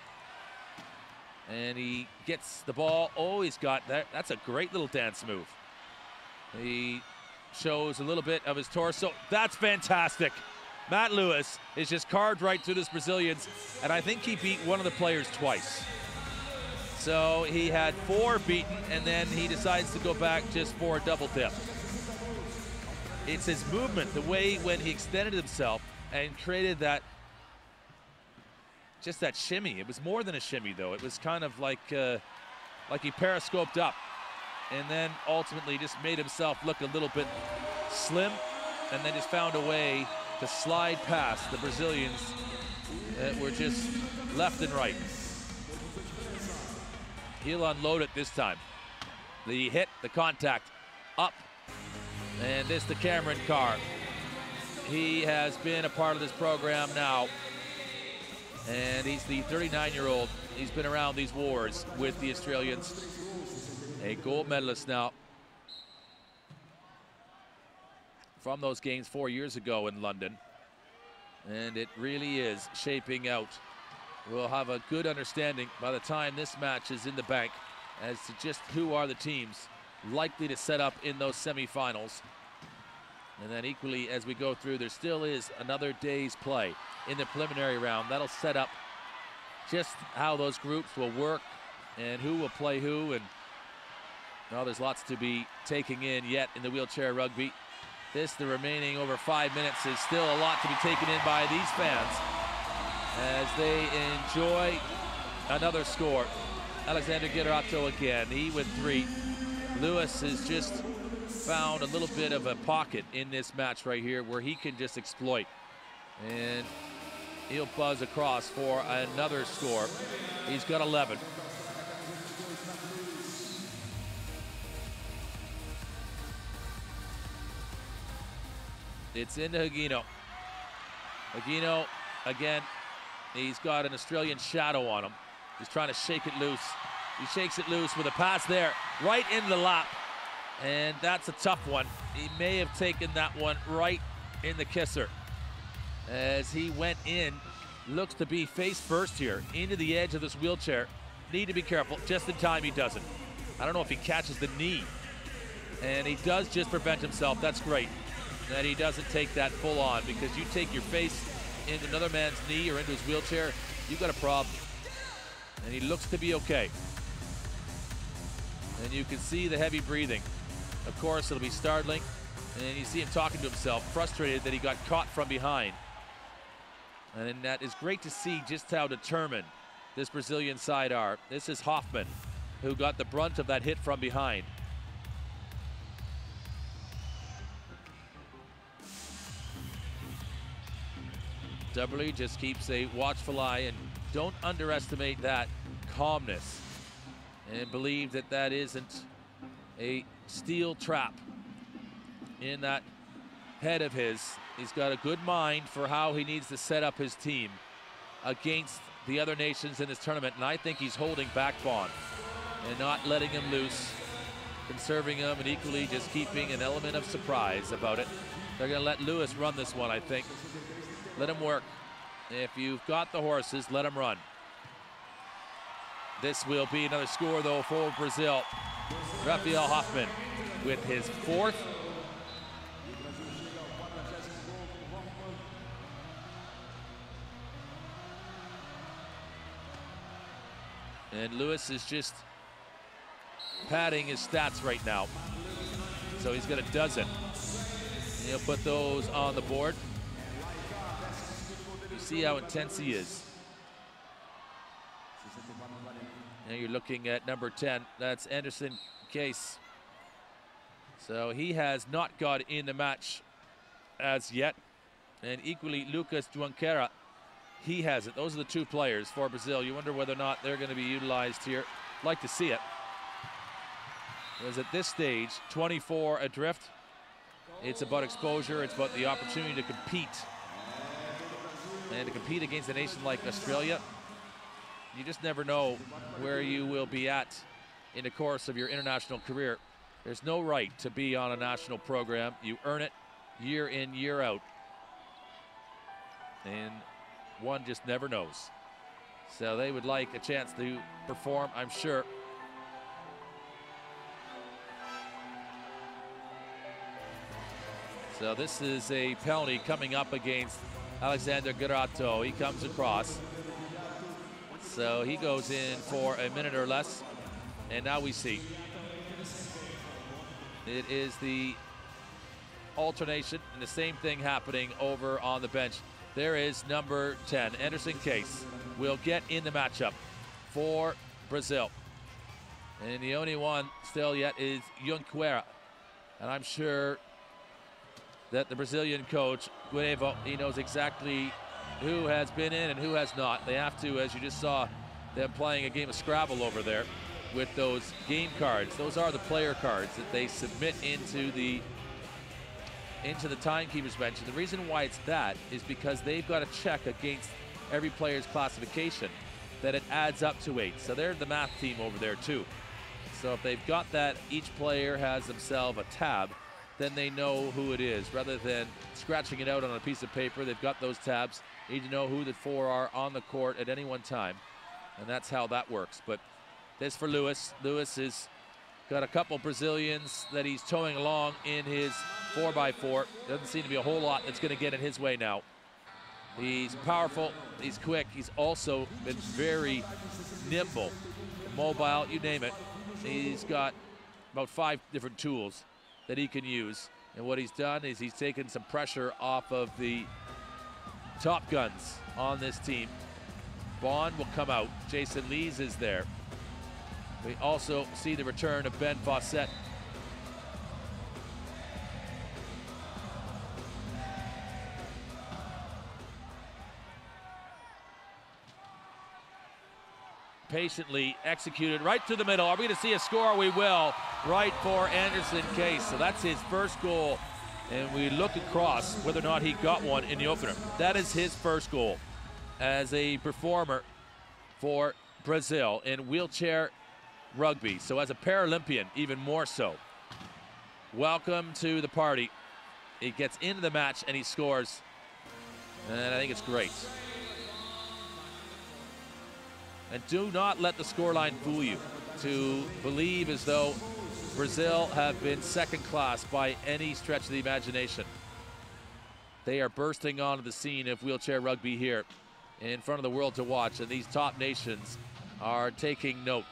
Speaker 1: And he gets the ball. Oh, he's got that. That's a great little dance move. He shows a little bit of his torso. That's fantastic. Matt Lewis is just carved right through this Brazilians, and I think he beat one of the players twice. So he had four beaten, and then he decides to go back just for a double dip. It's his movement, the way when he extended himself and created that, just that shimmy. It was more than a shimmy, though. It was kind of like, uh, like he periscoped up, and then ultimately just made himself look a little bit slim, and then just found a way to slide past the Brazilians that were just left and right. He'll unload it this time. The hit, the contact, up, and this to Cameron C A R R. He has been a part of this program now, and he's the thirty-nine-year-old. He's been around these wars with the Australians. A gold medalist now from those games four years ago in London. And it really is shaping out. We'll have a good understanding by the time this match is in the bank as to just who are the teams likely to set up in those semifinals. And then equally as we go through, there still is another day's play in the preliminary round. That'll set up just how those groups will work and who will play who. And well, there's lots to be taking in yet in the wheelchair rugby. This, the remaining over five minutes, is still a lot to be taken in by these fans as they enjoy another score. Alexandre Guilherme again, he with three. Lewis has just found a little bit of a pocket in this match right here where he can just exploit. And he'll buzz across for another score. He's got eleven. It's into Higino. Higino, again, he's got an Australian shadow on him. He's trying to shake it loose. He shakes it loose with a pass there, right in the lap. And that's a tough one. He may have taken that one right in the kisser. As he went in, looks to be face first here, into the edge of this wheelchair. Need to be careful, just in time he doesn't. I don't know if he catches the knee. And he does just prevent himself, that's great. That he doesn't take that full on, because you take your face into another man's knee or into his wheelchair, you've got a problem. And he looks to be okay. And you can see the heavy breathing. Of course, it'll be startling. And you see him talking to himself, frustrated that he got caught from behind. And that is great to see just how determined this Brazilian side are. This is Hoffmann, who got the brunt of that hit from behind. Dubberley just keeps a watchful eye, and don't underestimate that calmness, and believe that that isn't a steel trap in that head of his. He's got a good mind for how he needs to set up his team against the other nations in this tournament, and I think he's holding back Bond and not letting him loose, conserving him, and equally just keeping an element of surprise about it. They're going to let Lewis run this one, I think. Let him work. If you've got the horses, let him run. This will be another score, though, for Brazil. Rafael HOFFMANN with his fourth. And Lewis is just padding his stats right now. So he's got a dozen. And he'll put those on the board. You see how intense he is. Now you're looking at number ten. That's Anderson KAISS. So he has not got in the match as yet. And equally, Lucas JUNQUEIRA, he has it. Those are the two players for Brazil. You wonder whether or not they're going to be utilized here. Like to see it. Because at this stage, twenty-four adrift. It's about exposure. It's about the opportunity to compete. And to compete against a nation like Australia, you just never know where you will be at in the course of your international career. There's no right to be on a national program. You earn it year in, year out. And one just never knows. So they would like a chance to perform, I'm sure. So this is a penalty coming up against Alexandre Guerrato. He comes across. So he goes in for a minute or less. And now we see. It is the alternation and the same thing happening over on the bench. There is number ten, Anderson KAISS, will get in the matchup for Brazil. And the only one still yet is JUNQUEIRA. And I'm sure that the Brazilian coach, GOUVEIA, he knows exactly who has been in and who has not. They have to, as you just saw them playing a game of Scrabble over there with those game cards. Those are the player cards that they submit into the into the timekeeper's bench. And the reason why it's that is because they've got to check against every player's classification that it adds up to eight. So they're the math team over there too. So if they've got that, each player has themselves a tab, then they know who it is. Rather than scratching it out on a piece of paper, they've got those tabs. They need to know who the four are on the court at any one time. And that's how that works. But this for Lewis. Lewis has got a couple Brazilians that he's towing along in his four by four. Doesn't seem to be a whole lot that's going to get in his way now. He's powerful, he's quick, he's also been very nimble, mobile, you name it. He's got about five different tools that he can use. And what he's done is he's taken some pressure off of the top guns on this team. Bond will come out. Jason Lees is there. We also see the return of Ben FAWCETT. Patiently executed right through the middle. Are we going to see a score? We will. Right for Anderson KAISS. So that's his first goal. And we look across whether or not he got one in the opener. That is his first goal as a performer for Brazil in wheelchair rugby. So as a Paralympian, even more so. Welcome to the party. He gets into the match and he scores. And I think it's great. And do not let the scoreline fool you to believe as though Brazil have been second class by any stretch of the imagination. They are bursting onto the scene of wheelchair rugby here in front of the world to watch, and these top nations are taking note.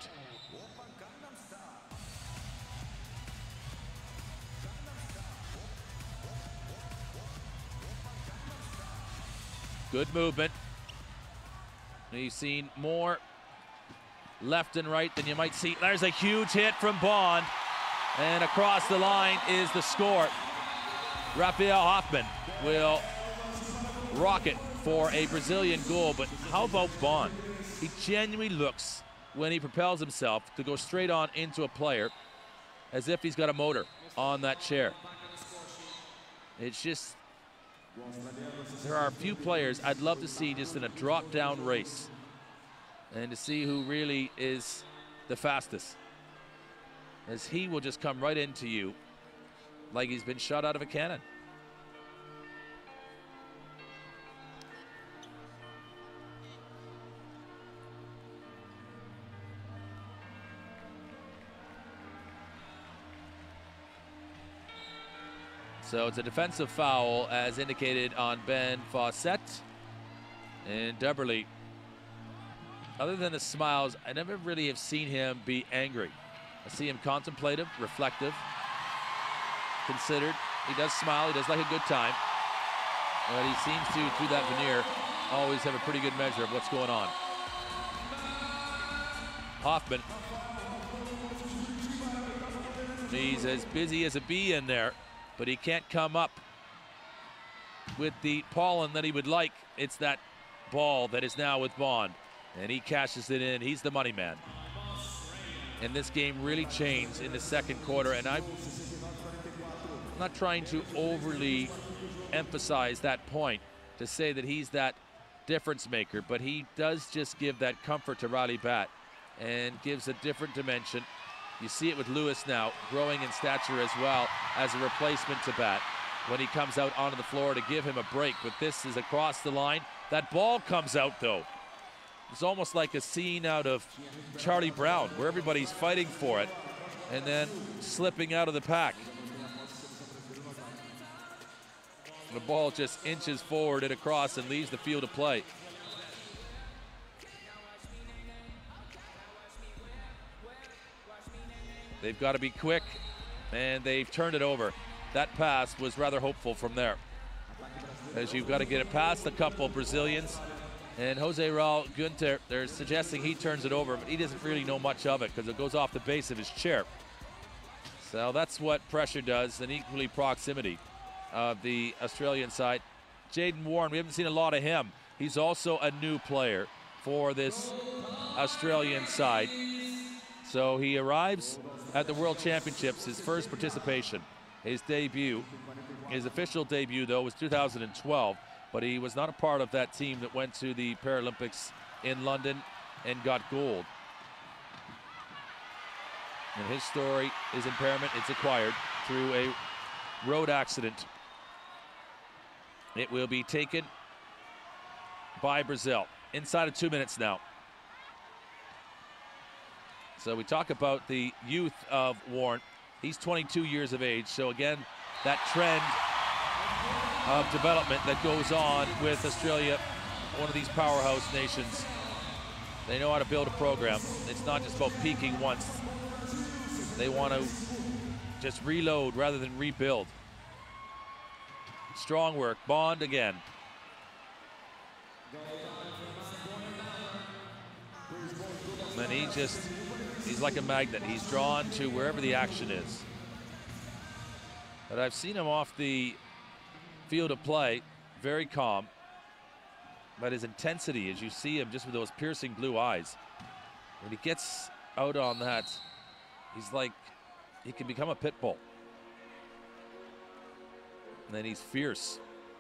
Speaker 1: Good movement. You've seen more left and right than you might see. There's a huge hit from Bond, and across the line is the score. Rafael HOFFMANN will rock it for a Brazilian goal, but how about Bond? He genuinely looks, when he propels himself, to go straight on into a player as if he's got a motor on that chair. It's just, there are a few players I'd love to see just in a drop-down race and to see who really is the fastest, as he will just come right into you like he's been shot out of a cannon. So it's a defensive foul as indicated on Ben FAWCETT. And DUBBERLEY, other than the smiles, I never really have seen him be angry. I see him contemplative, reflective, considered. He does smile, he does like a good time. But he seems to, through that veneer, always have a pretty good measure of what's going on. Hoffman. He's as busy as a bee in there, but he can't come up with the pollen that he would like. It's that ball that is now with Bond, and he cashes it in. He's the money man. And this game really changed in the second quarter, and I'm not trying to overly emphasize that point to say that he's that difference maker, but he does just give that comfort to Ryley BATT and gives a different dimension. You see it with Lewis now, growing in stature as well as a replacement to BATT when he comes out onto the floor to give him a break. But this is across the line. That ball comes out, though. It's almost like a scene out of Charlie Brown, where everybody's fighting for it and then slipping out of the pack. The ball just inches forward and across and leaves the field of play. They've got to be quick, and they've turned it over. That pass was rather hopeful from there, as you've got to get it past a couple Brazilians. And Jose Raul Guenther, they're suggesting he turns it over, but he doesn't really know much of it because it goes off the base of his chair. So that's what pressure does, and equally proximity of the Australian side. Jayden Warren, we haven't seen a lot of him. He's also a new player for this Australian side. So he arrives at the World Championships, his first participation. His debut, his official debut though, was two thousand twelve, but he was not a part of that team that went to the Paralympics in London and got gold. And his story is impairment. It's acquired through a road accident. It will be taken by Brazil. Inside of two minutes now. So we talk about the youth of Warren. He's twenty-two years of age. So again, that trend of development that goes on with Australia, one of these powerhouse nations. They know how to build a program. It's not just about peaking once. They want to just reload rather than rebuild. Strong work. Bond again. And he just, he's like a magnet. He's drawn to wherever the action is. But I've seen him off the field of play, very calm. But his intensity, as you see him just with those piercing blue eyes, when he gets out on that, he's like, he can become a pit bull. And then he's fierce.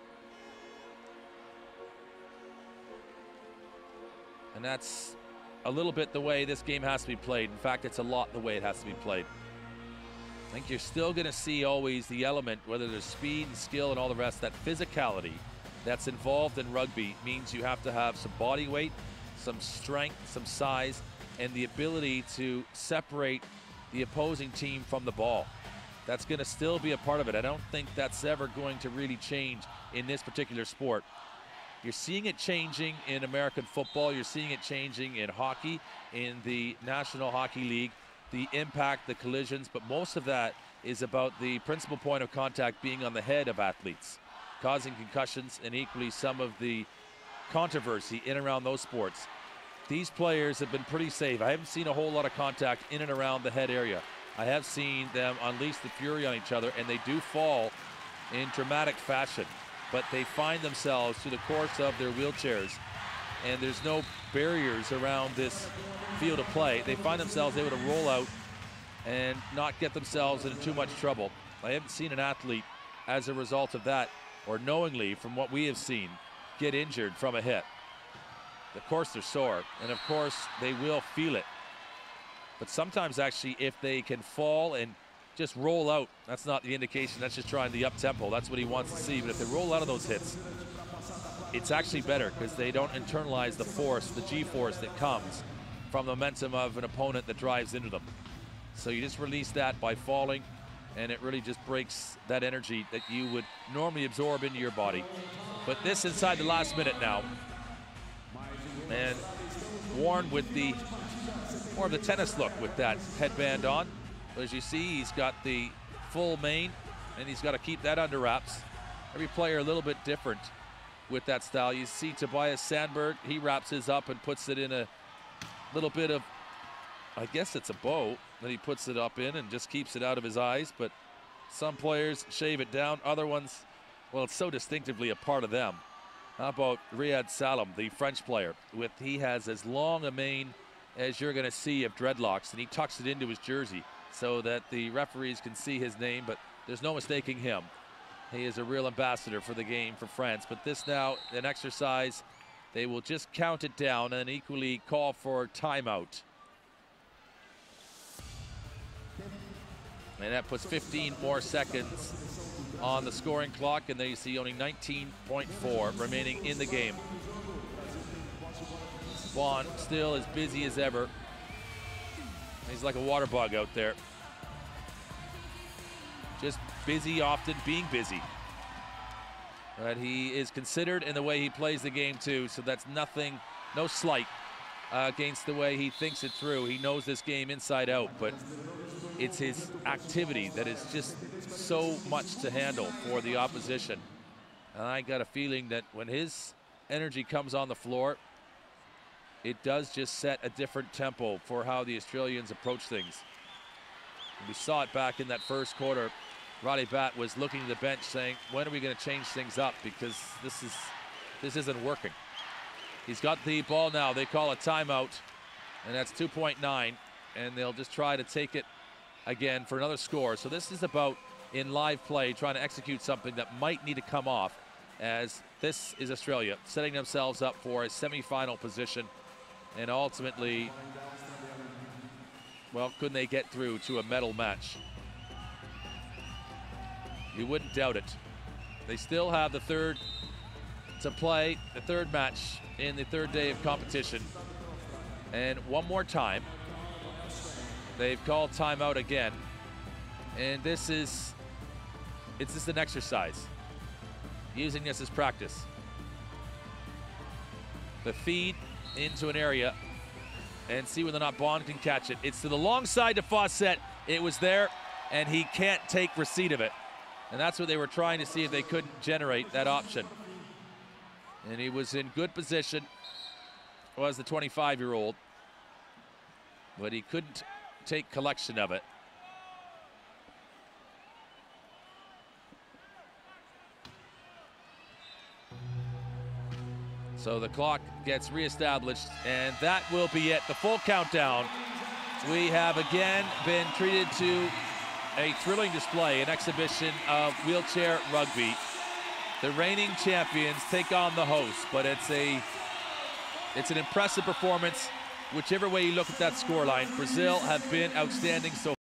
Speaker 1: And that's a little bit the way this game has to be played. In fact, it's a lot the way it has to be played. I think you're still going to see always the element, whether there's speed and skill and all the rest, that physicality that's involved in rugby means you have to have some body weight, some strength, some size, and the ability to separate the opposing team from the ball. That's going to still be a part of it. I don't think that's ever going to really change in this particular sport. You're seeing it changing in American football. You're seeing it changing in hockey, in the National Hockey League, the impact, the collisions, but most of that is about the principal point of contact being on the head of athletes, causing concussions, and equally some of the controversy in and around those sports. These players have been pretty safe. I haven't seen a whole lot of contact in and around the head area. I have seen them unleash the fury on each other, and they do fall in dramatic fashion, but they find themselves through the course of their wheelchairs, and there's no barriers around this field of play. They find themselves able to roll out and not get themselves into too much trouble. I haven't seen an athlete as a result of that, or knowingly from what we have seen, get injured from a hit. Of course they're sore, and of course they will feel it. But sometimes actually if they can fall and just roll out, that's not the indication, that's just trying the up tempo. That's what he wants to see. But if they roll out of those hits, it's actually better because they don't internalize the force, the G-force that comes from the momentum of an opponent that drives into them. So you just release that by falling and it really just breaks that energy that you would normally absorb into your body. But this inside the last minute now. And worn with the more of the tennis look with that headband on. But as you see, he's got the full mane, and he's got to keep that under wraps. Every player a little bit different with that style. You see Tobias Sandberg, he wraps his up and puts it in a little bit of, I guess it's a bow, that he puts it up in and just keeps it out of his eyes. But some players shave it down, other ones, well, it's so distinctively a part of them. How about Riyad Salam, the French player, with he has as long a mane as you're going to see of dreadlocks, and he tucks it into his jersey so that the referees can see his name, but there's no mistaking him. He is a real ambassador for the game for France. But this now, an exercise, they will just count it down and equally call for timeout. And that puts fifteen more seconds on the scoring clock, and there you see only nineteen point four remaining in the game. Vaughn still as busy as ever. He's like a water bug out there. Just busy, often being busy. But he is considered in the way he plays the game too, so that's nothing, no slight uh, against the way he thinks it through. He knows this game inside out, but it's his activity that is just so much to handle for the opposition. And I got a feeling that when his energy comes on the floor, it does just set a different tempo for how the Australians approach things. And we saw it back in that first quarter. Ryley BATT was looking to the bench saying, when are we going to change things up, because this is this isn't working. He's got the ball now. They call a timeout, and that's two point nine, and they'll just try to take it again for another score. So this is about, in live play, trying to execute something that might need to come off, as this is Australia setting themselves up for a semifinal position, and ultimately, well, couldn't they get through to a medal match? You wouldn't doubt it. They still have the third to play, the third match in the third day of competition. And one more time, they've called timeout again. And this is, it's just an exercise, using this as practice. The feed into an area and see whether or not Bond can catch it. It's to the long side to FAWCETT. It was there, and he can't take receipt of it. And that's what they were trying to see if they couldn't generate that option. And he was in good position, was the twenty-five-year-old, but he couldn't take collection of it. So the clock gets reestablished, and that will be it. The full countdown. We have again been treated to a thrilling display, an exhibition of wheelchair rugby. The reigning champions take on the hosts, but it's a it's an impressive performance. Whichever way you look at that scoreline, Brazil have been outstanding so far.